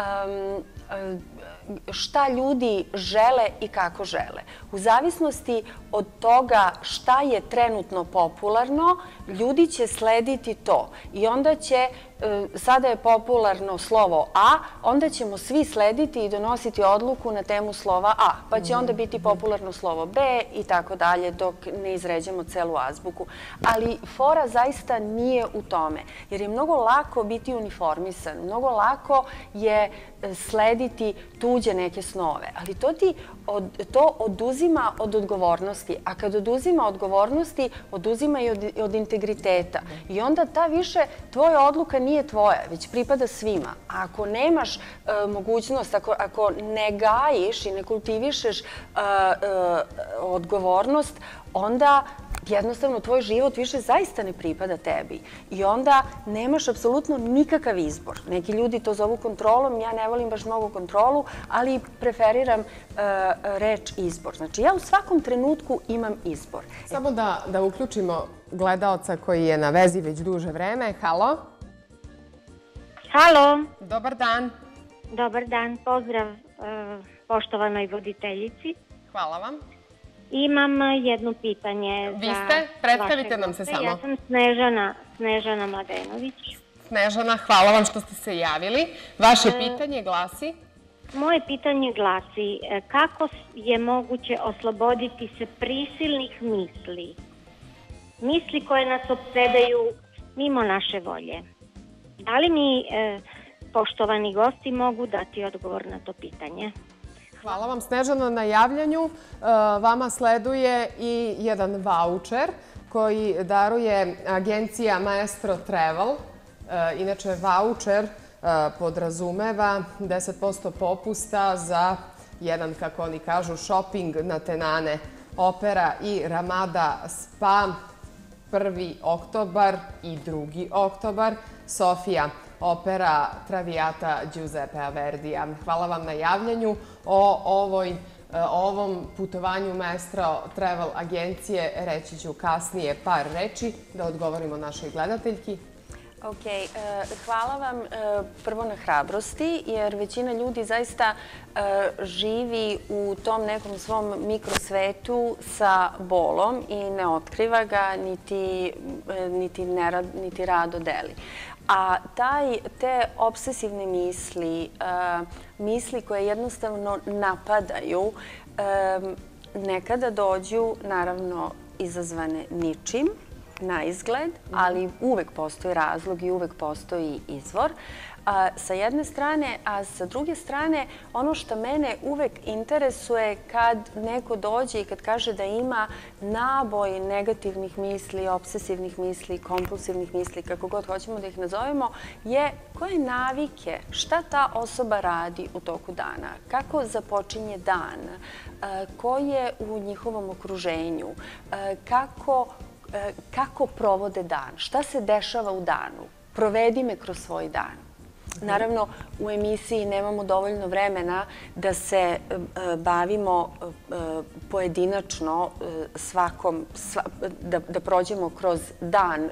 šta ljudi žele i kako žele. U zavisnosti od toga šta je trenutno popularno, ljudi će slediti to. I onda će, sada je popularno slovo A, onda ćemo svi slediti i donositi odluku na temu slova A. Pa će onda biti popularno slovo B i tako dalje dok ne izređemo celu azbuku. Ali fora zaista nije u tome. Jer je mnogo lako biti uniformisan, mnogo lako je slediti tuđe neke snove. Ali to oduzima od odgovornosti. A kad oduzima odgovornosti, oduzima i od integriteta. I onda ta više tvoja odluka nije tvoja, već pripada svima. A ako nemaš mogućnost, ako ne gajiš i ne kultivišeš odgovornost, onda jednostavno tvoj život više zaista ne pripada tebi. I onda nemaš apsolutno nikakav izbor. Neki ljudi to zovu kontrolom, ja ne volim baš mnogo kontrolu, ali preferiram reč izbor. Znači ja u svakom trenutku imam izbor. Samo da uključimo gledaoca koji je na vezi već duže vreme. Halo? Halo. Dobar dan. Dobar dan, pozdrav poštovanoj voditeljici. Hvala vam. Imam jedno pitanje. Vi ste? Predstavite nam se samo. Ja sam Snežana Mladenović. Snežana, hvala vam što ste se javili. Vaše pitanje glasi? Moje pitanje glasi kako je moguće osloboditi se prisilnih misli? Misli koje nas opsedaju mimo naše volje. Da li mi poštovani gosti mogu dati odgovor na to pitanje? Hvala vam, Snežana, na javljanju. Vama sleduje i jedan vaučer koji daruje agencija Maestro Travel. Inače, vaučer podrazumeva 10% popusta za jedan, kako oni kažu, shopping na Tenane Opera i Ramada Spa 1. oktobar i 2. oktobar. Sofija, opera Traviata Giuseppea Verdija. Hvala vam na javljanju o ovom putovanju Maestro Travel agencije. Reći ću kasnije par reči da odgovorimo našoj gledateljki. Ok, hvala vam prvo na hrabrosti, jer većina ljudi zaista živi u tom nekom svom mikrosvetu sa bolom i ne otkriva ga, niti rado deli. A te obsesivne misli koje jednostavno napadaju, nekada dođu, naravno, izazvane ničim, na izgled, ali uvek postoji razlog i uvek postoji izvor. Sa jedne strane, a sa druge strane, ono što mene uvek interesuje kad neko dođe i kad kaže da ima naboj negativnih misli, obsesivnih misli, kompulsivnih misli, kako god hoćemo da ih nazovemo, je koje navike, šta ta osoba radi u toku dana, kako započinje dan, ko je u njihovom okruženju, kako provode dan, šta se dešava u danu, provedi me kroz svoj dan. Naravno, u emisiji nemamo dovoljno vremena da se bavimo pojedinačno da prođemo kroz dan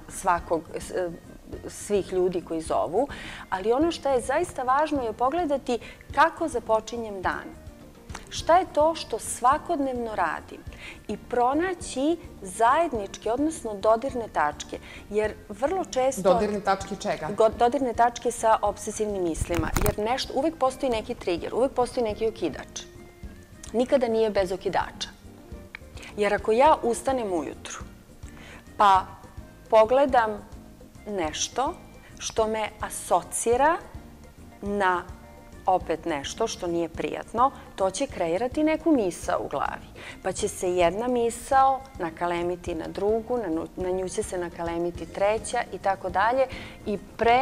svih ljudi koji zovu, ali ono što je zaista važno je pogledati kako započinjem dan. Šta je to što svakodnevno radim i pronaći zajedničke, odnosno dodirne tačke, jer vrlo često... Dodirne tačke čega? Dodirne tačke sa obsesivnim mislima, jer uvek postoji neki trigger, uvek postoji neki okidač. Nikada nije bez okidača. Jer ako ja ustanem ujutru, pa pogledam nešto što me asocira na opet nešto što nije prijatno, to će kreirati neku misao u glavi. Pa će se jedna misao nakalemiti na drugu, na nju će se nakalemiti treća i tako dalje. I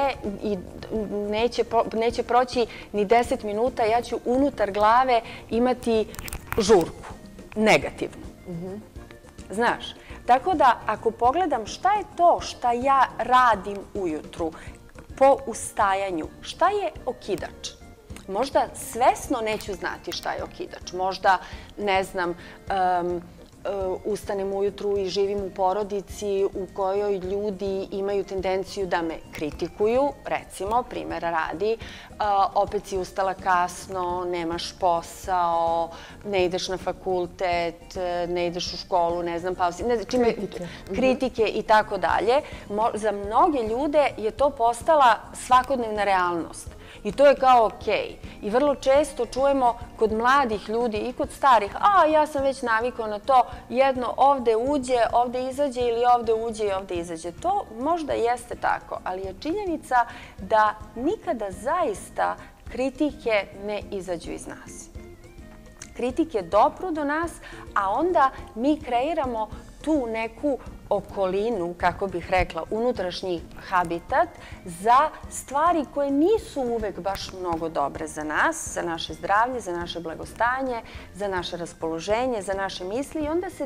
neće proći ni 10 minuta, ja ću unutar glave imati žurku, negativnu. Znaš, tako da ako pogledam šta je to šta ja radim ujutru po ustajanju, šta je okidač? Možda svesno neću znati šta je okidač. Možda, ne znam, ustanem ujutru i živim u porodici u kojoj ljudi imaju tendenciju da me kritikuju. Recimo, primjera radi, opet si ustala kasno, nemaš posao, ne ideš na fakultet, ne ideš u školu, ne znam, kritike i tako dalje. Za mnoge ljude je to postala svakodnevna realnost. I to je kao okej. I vrlo često čujemo kod mladih ljudi i kod starih, ja sam već navikao na to, jedno ovde uđe, ovde izađe ili ovde uđe i ovde izađe. To možda jeste tako, ali je činjenica da nikada zaista kritike ne izađu iz nas. Kritike dopru do nas, a onda mi kreiramo tu neku okolinu, kako bih rekla, unutrašnji habitat za stvari koje nisu uvek baš mnogo dobre za nas, za naše zdravlje, za naše blagostanje, za naše raspoloženje, za naše misli i onda se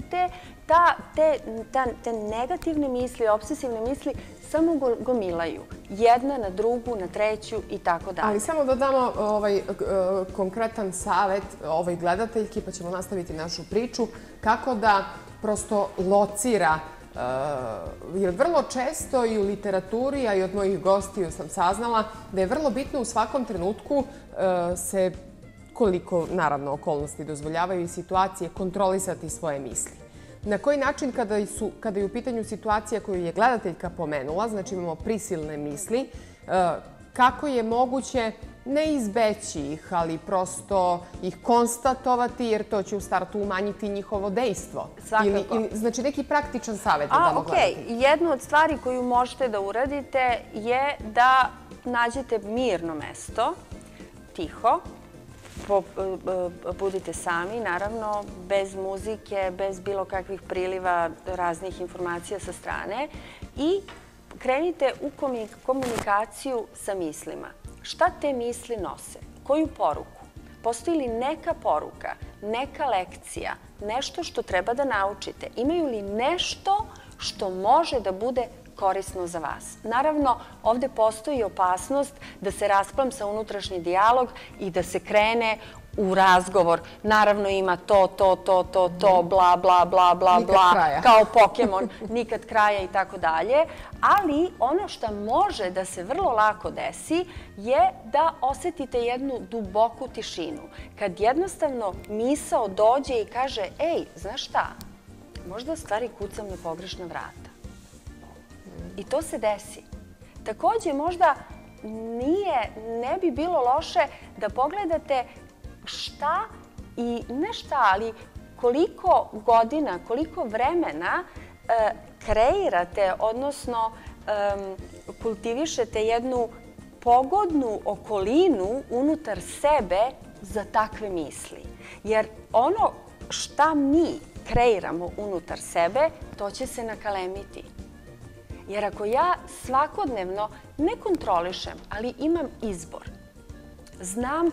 te negativne misli, obsesivne misli samo gomilaju. Jedna na drugu, na treću i tako dalje. Ali samo da damo konkretan savjet ovoj gledateljki, pa ćemo nastaviti našu priču, kako da prosto locira, jer vrlo često i u literaturi, a i od mojih gostiju sam saznala da je vrlo bitno u svakom trenutku se, koliko naravno okolnosti dozvoljavaju i situacije, kontrolisati svoje misli. Na koji način kada je u pitanju situacija koju je gledateljka pomenula, znači imamo prisilne misli, kako je moguće ne izbeći ih, ali prosto ih konstatovati, jer to će u startu umanjiti njihovo dejstvo. Svakako. Znači neki praktičan savjet da damo gledateljima. Jednu od stvari koju možete da uradite je da nađete mirno mesto, tiho, budite sami, naravno, bez muzike, bez bilo kakvih priliva raznih informacija sa strane i krenite u komunikaciju sa mislima. Šta te misli nose? Koju poruku? Postoji li neka poruka, neka lekcija, nešto što treba da naučite? Imaju li nešto što može da bude korisno za vas. Naravno, ovde postoji opasnost da se rasplamsa unutrašnji dijalog i da se krene u razgovor. Naravno ima to, bla, bla, bla, bla, bla, kao Pokemon, nikad kraja i tako dalje. Ali ono što može da se vrlo lako desi je da osetite jednu duboku tišinu. Kad jednostavno misao dođe i kaže, ej, znaš šta, možda stvari kucam na pogrešna vrata. I to se desi. Takođe, možda ne bi bilo loše da pogledate šta i ne šta, ali koliko godina, koliko vremena kreirate, odnosno kultivišete jednu pogodnu okolinu unutar sebe za takve misli. Jer ono šta mi kreiramo unutar sebe, to će se nakalemiti. Jer ako ja svakodnevno ne kontrolišem, ali imam izbor, znam,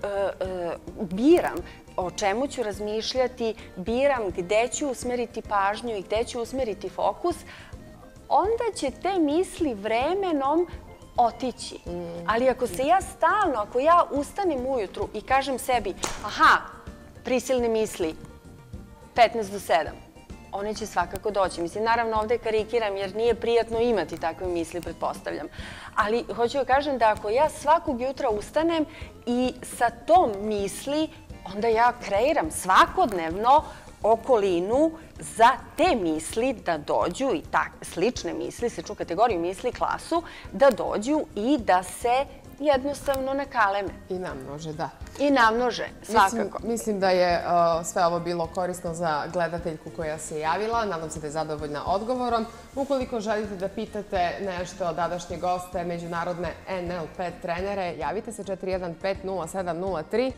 biram o čemu ću razmišljati, biram gde ću usmeriti pažnju i gde ću usmeriti fokus, onda će te misli vremenom otići. Ali ako se ja stalno, ako ja ustanem ujutru i kažem sebi, aha, prisilne misli, 15 do 7, one će svakako doći. Mislim, naravno ovde karikiram jer nije prijatno imati takve misli, pretpostavljam. Ali hoću da kažem da ako ja svakog jutra ustanem i sa tom misli, onda ja kreiram svakodnevno okolinu za te misli da dođu i slične misli, sličnu kategoriju misli, klasu, da dođu i da se jednostavno nakaleme. I namnože, da. I namnože, svakako. Mislim da je sve ovo bilo korisno za gledateljku koja se javila. Nadam se da je zadovoljna odgovorom. Ukoliko želite da pitate nešto od današnje goste, međunarodne NLP trenere, javite se 415-0703.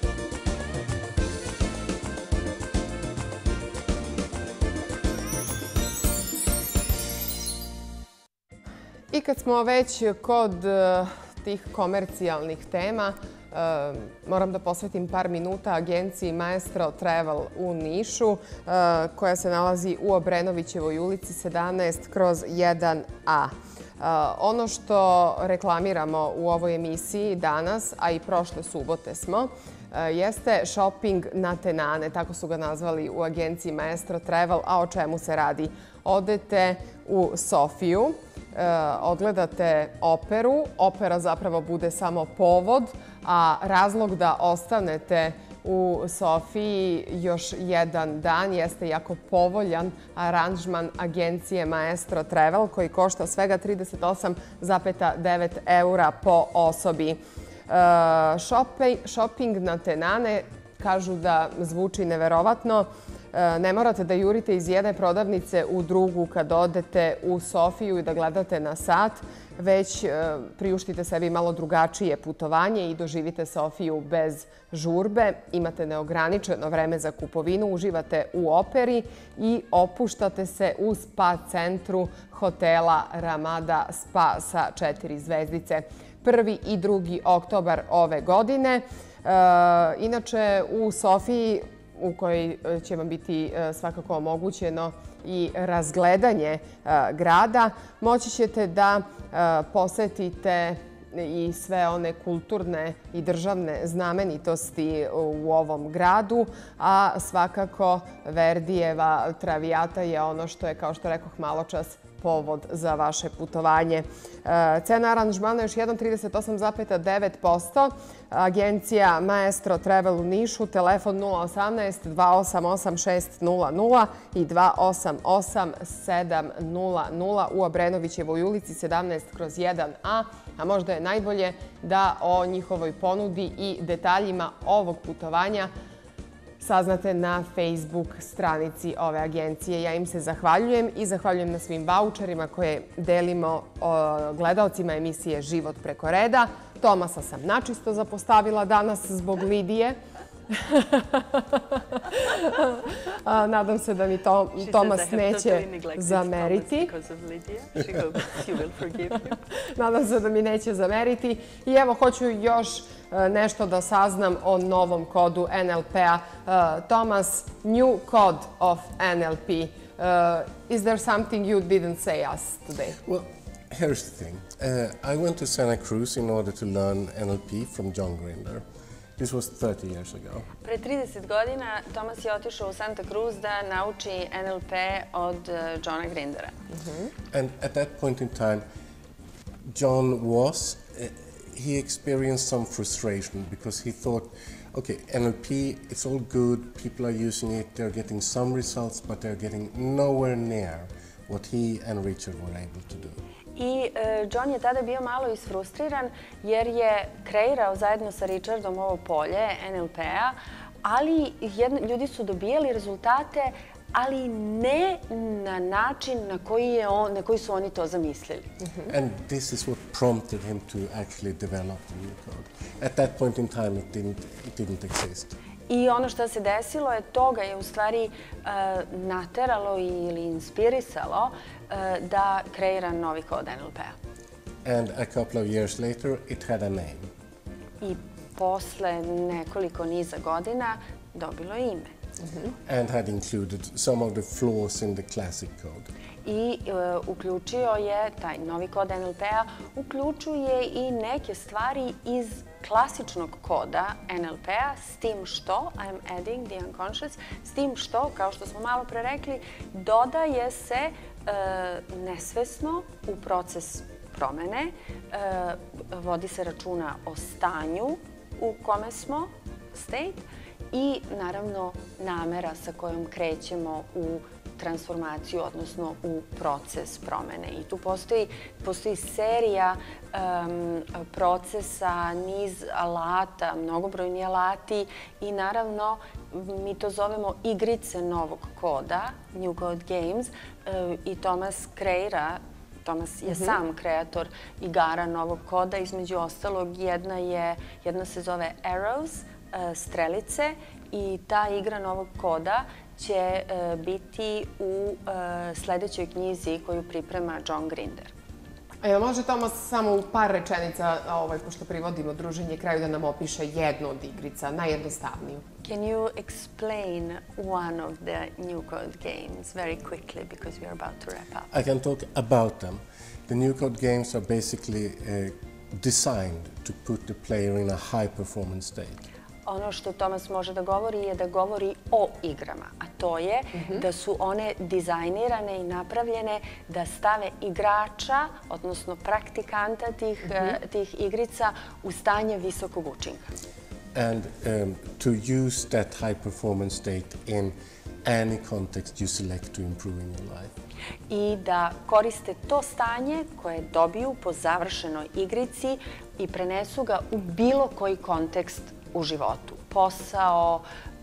I kad smo već kod tih komercijalnih tema, moram da posvetim par minuta agenciji Maestro Travel u Nišu, koja se nalazi u Obrenovićevoj ulici 17/1A. Ono što reklamiramo u ovoj emisiji danas, a i prošle subote smo, jeste shopping na tenane, tako su ga nazvali u agenciji Maestro Travel. A o čemu se radi? Odete u Sofiju, odgledate operu, opera zapravo bude samo povod, a razlog da ostanete u Sofiji još jedan dan jeste jako povoljan aranžman agencije Maestro Travel koji košta svega 38,9 € po osobi. Shopping na tenane, kažu da zvuči neverovatno. Ne morate da jurite iz jedne prodavnice u drugu kad odete u Sofiju i da gledate na sat, već priuštite sebi malo drugačije putovanje i doživite Sofiju bez žurbe. Imate neograničeno vreme za kupovinu, uživate u operi i opuštate se u spa centru hotela Ramada Spa sa 4 zvezdice. 1. i 2. oktobar ove godine. Inače, u Sofiji, u kojoj će vam biti svakako omogućeno i razgledanje grada, moći ćete da posetite i sve one kulturne i državne znamenitosti u ovom gradu, a svakako Verdijeva Travijata je ono što je, kao što rekoh maločas, povod za vaše putovanje. Cena aranžmana još jednom 38,9%. Agencija Maestro Travel u Nišu, telefon 018-288-600 i 288-700 u Obrenovićevoj ulici 17/1A. A možda je najbolje da o njihovoj ponudi i detaljima ovog putovanja saznate na Facebook stranici ove agencije. Ja im se zahvaljujem i zahvaljujem na svim vaučerima koje delimo gledaocima emisije Život preko reda. Tomasa sam načisto zapostavila danas zbog Lidije. Nadam se da mi Tomas neće zameriti. Nadam se da mi neće zameriti. I evo, hoću još nešto da saznam o novom kodu NLP-a. Tomas, New Code of NLP. Is there something you didn't say us today? Well, here's the thing. I went to Santa Cruz in order to learn NLP from John Grinder. This was 30 years ago. Pre 30 godina Tomas je otišao u Santa Cruz da nauči NLP od Johna Grindera. And at that point in time, John he experienced some frustration because he thought, okay, NLP, it's all good, people are using it, they're getting some results, but they're getting nowhere near what he and Richard were able to do. I John je tada bio malo isfrustriran jer je kreirao zajedno sa Richardom ovo polje NLP-a, ali ljudi su dobijali rezultate, ali ne na način na koji su oni to zamislili. And this is what prompted him to actually develop the new code. At that point in time, it didn't exist. I ono što se desilo je toga je u stvari nateralo ili inspirisalo da kreira novi kod NLP-a. And a couple of years later, it had a name. I posle nekoliko niza godina dobilo je ime. And had included some of the flaws in the classic code. I uključio je, taj novi kod NLP-a, uključuje i neke stvari iz klasičnog koda NLP-a, s tim što, I'm adding the unconscious, s tim što, kao što smo malo pre rekli, dodaje se nesvesno u proces promene, vodi se računa o stanju u kome smo, state, i naravno namera sa kojom krećemo u transformaciju, odnosno u proces promene. I tu postoji serija procesa, niz alata, mnogobrojni alati i naravno mi to zovemo igrice novog koda, New Code Games, i Tomas je sam kreator igara novog koda. Između ostalog, jedna se zove Arrows, strelice, i ta igra novog koda će biti u sledećoj knjizi koju priprema John Grinder. Može Tomas samo u par rečenica, pošto privodimo druženje kraju, da nam opiše jednu od igrica, najjednostavniju? Can you explain one of the New Code Games very quickly because we are about to wrap up? I can talk about them. The New Code Games are basically designed to put the player in a high performance state. Ono što Tomas može da govori je da govori o igrama, a to je da su one dizajnirane i napravljene da stave igrača, odnosno praktikanta tih igrica u stanje visokog učinka. And to use that high performance state in any context you select to improve in your life. I da koriste to stanje koje dobiju po završenoj igrici i prenesu ga u bilo koji kontekst u životu. Posao,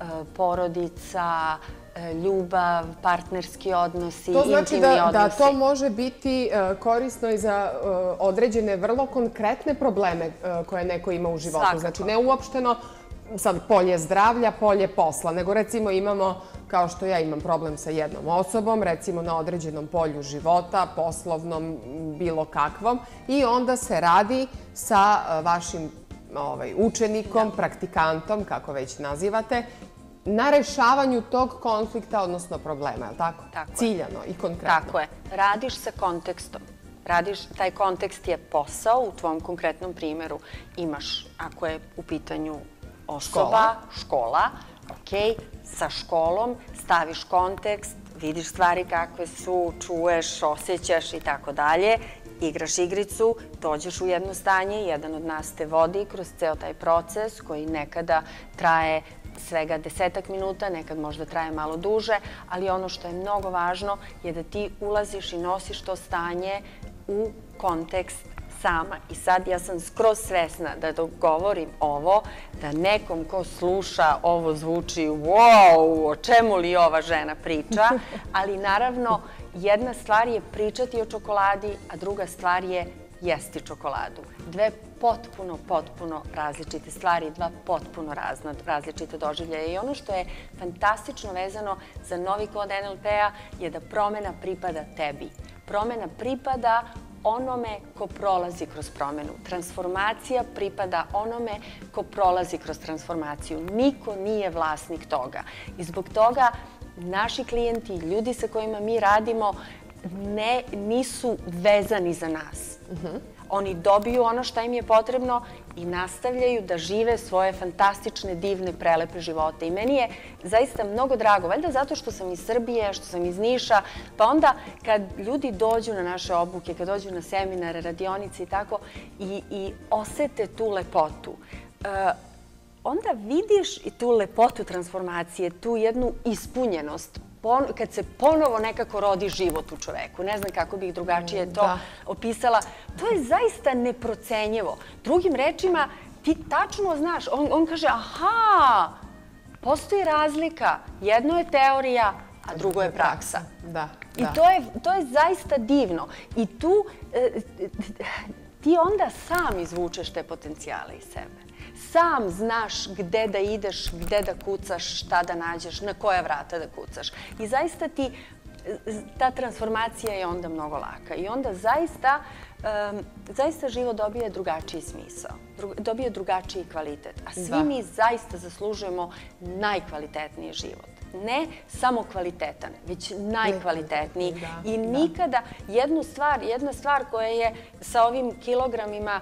porodica, ljubav, partnerski odnosi, intimni odnosi. To znači da to može biti korisno i za određene vrlo konkretne probleme koje neko ima u životu. Svakako. Znači ne uopšteno sad polje zdravlja, polje posla, nego recimo imamo, kao što ja imam problem sa jednom osobom, recimo na određenom polju života, poslovnom, bilo kakvom, i onda se radi sa vašim učenikom, praktikantom, kako već nazivate, na rešavanju tog konflikta, odnosno problema, je li tako? Tako je. Ciljano i konkretno. Tako je. Radiš sa kontekstom. Taj kontekst je posao, u tvom konkretnom primjeru imaš, ako je u pitanju osoba, škola, ok, sa školom staviš kontekst, vidiš stvari kakve su, čuješ, osjećaš i tako dalje, igraš igricu, dođeš u jedno stanje, jedan od nas te vodi kroz ceo taj proces koji nekada traje svega 10 minuta, nekad možda traje malo duže, ali ono što je mnogo važno je da ti ulaziš i nosiš to stanje u kontekst sama. I sad ja sam skroz svesna da dok govorim ovo, da nekom ko sluša ovo zvuči wow, o čemu li ova žena priča, ali naravno jedna stvar je pričati o čokoladi, a druga stvar je jesti čokoladu. Dve potpuno različite stvari, dva potpuno različite doživljaje. I ono što je fantastično vezano za novi kod NLP-a je da promena pripada tebi. Promena pripada onome ko prolazi kroz promenu. Transformacija pripada onome ko prolazi kroz transformaciju. Niko nije vlasnik toga. I zbog toga naši klijenti, ljudi sa kojima mi radimo, nisu vezani za nas. Oni dobiju ono što im je potrebno i nastavljaju da žive svoje fantastične, divne, prelepe živote. I meni je zaista mnogo drago, valjda zato što sam iz Srbije, što sam iz Niša, pa onda kad ljudi dođu na naše obuke, kad dođu na seminare, radionice i tako, i osete tu lepotu, onda vidiš i tu lepotu transformacije, tu jednu ispunjenost, kad se ponovo nekako rodi život u čoveku. Ne znam kako bih drugačije to opisala. To je zaista neprocenjivo. Drugim rečima, ti tačno znaš, on kaže, aha, postoji razlika. Jedno je teorija, a drugo je praksa. I to je zaista divno. I tu ti onda sam izvučeš te potencijale iz sebe. Sam znaš gde da ideš, gde da kucaš, šta da nađeš, na koja vrata da kucaš. I zaista ta transformacija je onda mnogo laka. I onda zaista život dobije drugačiji smisao, dobije drugačiji kvalitet. A svi mi zaista zaslužujemo najkvalitetniji život. Ne samo kvalitetan, već najkvalitetniji. I nikada jedna stvar koja je sa ovim kilogramima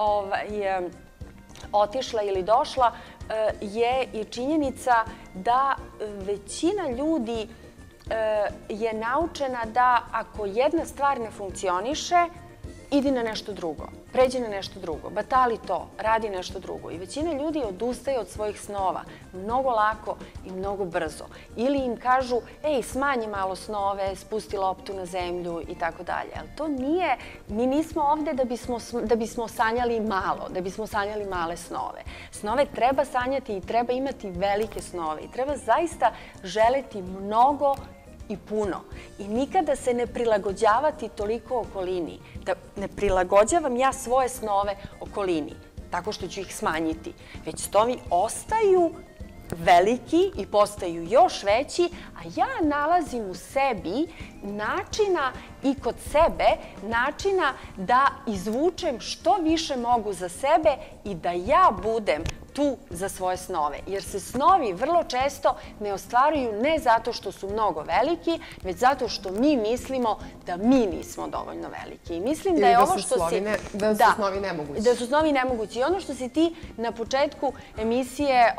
otišla ili došla je i činjenica da većina ljudi je naučena da ako jedna stvar ne funkcioniše, idi na nešto drugo, pređi na nešto drugo, batali to, radi nešto drugo. I većina ljudi odustaje od svojih snova mnogo lako i mnogo brzo. Ili im kažu, ej, smanji malo snove, spusti loptu na zemlju i tako dalje. Ali to nije, mi nismo ovde da bismo sanjali malo, da bismo sanjali male snove. Snove treba sanjati i treba imati velike snove i treba zaista želeti mnogo i puno. I nikada se ne prilagođavati toliko okolini. Da ne prilagođavam ja svoje snove okolini, tako što ću ih smanjiti. Već snovi ostaju veliki i postaju još veći, a ja nalazim u sebi načina i kod sebe načina da izvučem što više mogu za sebe i da ja budem tu za svoje snove. Jer se snovi vrlo često ne ostvaruju ne zato što su mnogo veliki, već zato što mi mislimo da mi nismo dovoljno veliki. I mislim da je ovo što si... Da su snovi nemogući. Da su snovi nemogući. I ono što si ti na početku emisije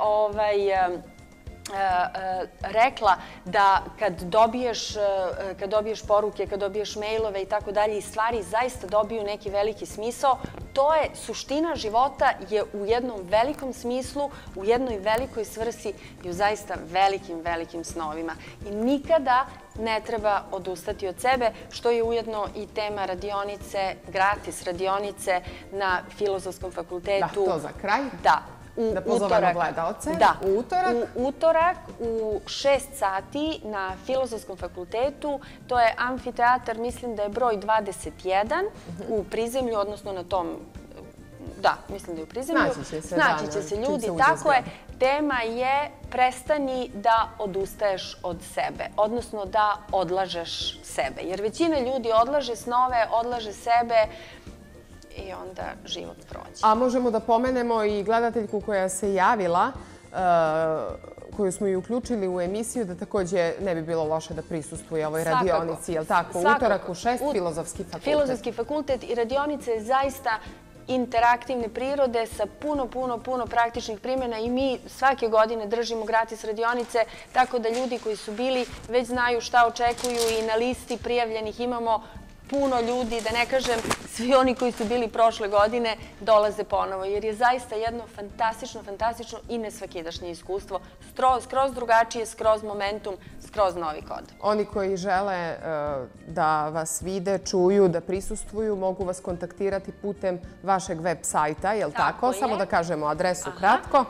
rekla da kad dobiješ poruke, kad dobiješ mailove i tako dalje i stvari zaista dobiju neki veliki smisao, to je suština života, je u jednom velikom smislu, u jednoj velikoj svrsi i u zaista velikim, velikim snovima. I nikada ne treba odustati od sebe, što je ujedno i tema radionice, gratis radionice na Filozofskom fakultetu. Da, to za kraj. Da. Da pozovemo gledalce. U utorak. U utorak u 6 sati na Filozofskom fakultetu. To je amfiteatar, mislim da je broj 21 u prizemlju, odnosno na tom, da, mislim da je u prizemlju. Naći će se ljudi, tako je. Tema je prestani da odustaješ od sebe, odnosno da odlažeš sebe. Jer većina ljudi odlaže snove, odlaže sebe, i onda život prođe. A možemo da pomenemo i gledateljku koja se javila, koju smo i uključili u emisiju, da takođe ne bi bilo loše da prisustvuje ovoj radionici, je li tako? Utorak u 6, Filozofski fakultet. Filozofski fakultet i radionica je zaista interaktivne prirode sa puno praktičnih primjena i mi svake godine držimo gratis radionice, tako da ljudi koji su bili već znaju šta očekuju i na listi prijavljenih imamo puno ljudi, da ne kažem svi oni koji su bili prošle godine dolaze ponovo, jer je zaista jedno fantastično i nesvakidašnje iskustvo. Skroz drugačije, skroz momentum, skroz novi kod. Oni koji žele da vas vide, čuju, da prisustvuju, mogu vas kontaktirati putem vašeg web sajta, je li tako? Samo da kažemo adresu kratko.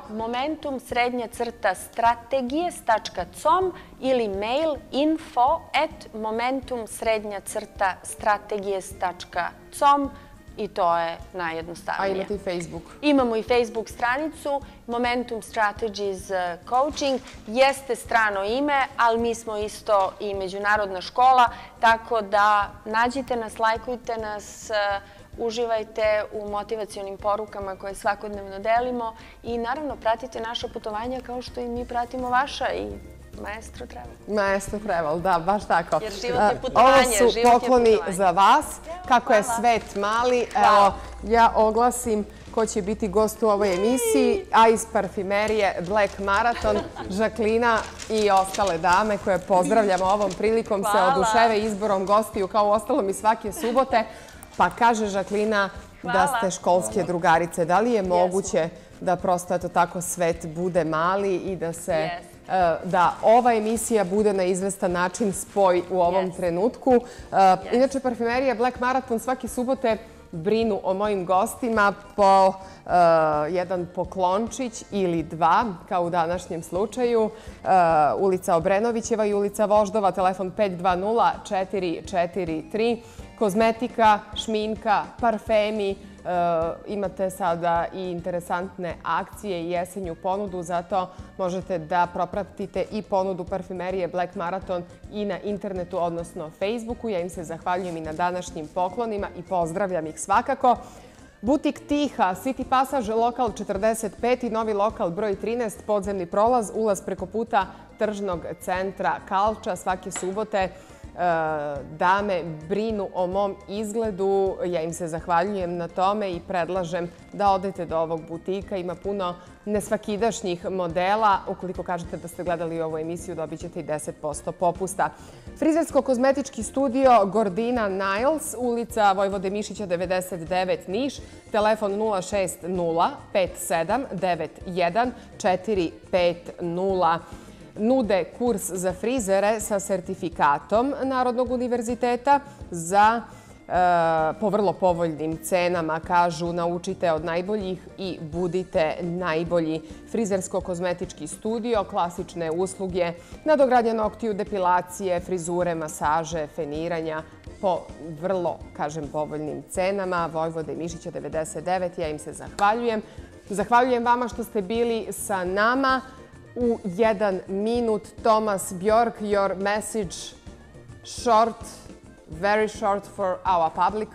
momentum-strategije.com ili mail info@momentum-strategije.com i to je najjednostavnije. A imate i Facebook? Imamo i Facebook stranicu Momentum Strategies Coaching. Jeste strano ime, ali mi smo isto i međunarodna škola, tako da nađite nas, lajkujte nas, uživajte u motivacionim porukama koje svakodnevno delimo i naravno pratite naša putovanja kao što i mi pratimo vaša i Maestro Travel. Maestro Travel, da, baš tako. Jer život je putovanje. Ovo su pokloni za vas. Kako je svet mali. Evo, ja oglasim ko će biti gost u ovoj emisiji, a iz parfimerije Black Marathon, Žaklina i ostale dame koje pozdravljamo ovom prilikom se oduševe izborom gostiju kao ostalom i svake subote. Pa kaže Žaklina da ste školske drugarice. Da li je moguće da prosto eto tako svet bude mali i da ova emisija bude na izvestan način spoj u ovom trenutku? Inače, parfimerija Black Marathon svake subote brinu o mojim gostima po jedan poklončić ili dva, kao u današnjem slučaju. Ulica Obrenovićeva i ulica Voždova, telefon 520-443. Kozmetika, šminka, parfemi. Imate sada i interesantne akcije i jesenju ponudu, zato možete da propratite i ponudu parfimerije Black Marathon i na internetu, odnosno Facebooku. Ja im se zahvaljujem i na današnjim poklonima i pozdravljam ih svakako. Butik Tiha, City Passage, lokal 45 i novi lokal broj 13, podzemni prolaz, ulaz preko puta tržnog centra Kalča. Svake subote dame brinu o mom izgledu. Ja im se zahvaljujem na tome i predlažem da odete do ovog butika. Ima puno nesvakidašnjih modela. Ukoliko kažete da ste gledali ovu emisiju, dobit ćete i 10% popusta. Frizersko-kozmetički studio Gordina Niles, ulica Vojvode Mišića 99 Niš, telefon 060 5791 450. Nude kurs za frizere sa sertifikatom Narodnog univerziteta po vrlo povoljnim cenama. Kažu, naučite od najboljih i budite najbolji. Frizersko-kozmetički studio, klasične usluge, nadogradnja noktiju, depilacije, frizure, masaže, feniranja po vrlo, kažem, povoljnim cenama. Vojvode Mišića 99, ja im se zahvaljujem. Zahvaljujem vama što ste bili sa nama. U 1 minut, Thomas Bjork, your message, short, very short for our public.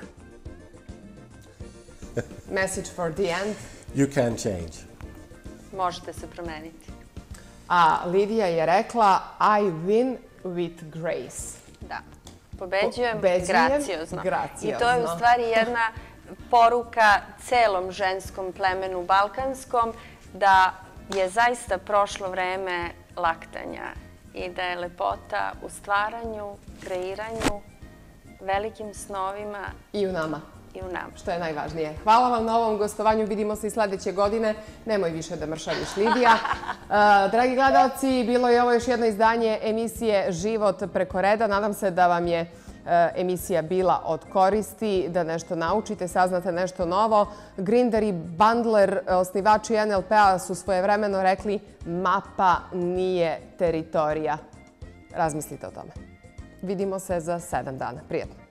Message for the end. You can change. Možete se promeniti. A Lidija je rekla, I win with grace. Da, pobeđujem graciozno. I to je u stvari jedna poruka celom ženskom plemenu balkanskom, da je zaista prošlo vreme laktanja i da je lepota u stvaranju, kreiranju, velikim snovima. I u nama. I u nama. Što je najvažnije. Hvala vam na ovom gostovanju. Vidimo se i sledeće godine. Nemoj više da mršaviš, Lidija. Dragi gledalci, bilo je ovo još jedno izdanje emisije Život preko reda. Nadam se da vam je emisija bila od koristi, da nešto naučite, saznate nešto novo. Grindr i Bandler, osnivači NLP-a, su svojevremeno rekli mapa nije teritorija. Razmislite o tome. Vidimo se za 7 dana. Prijatno.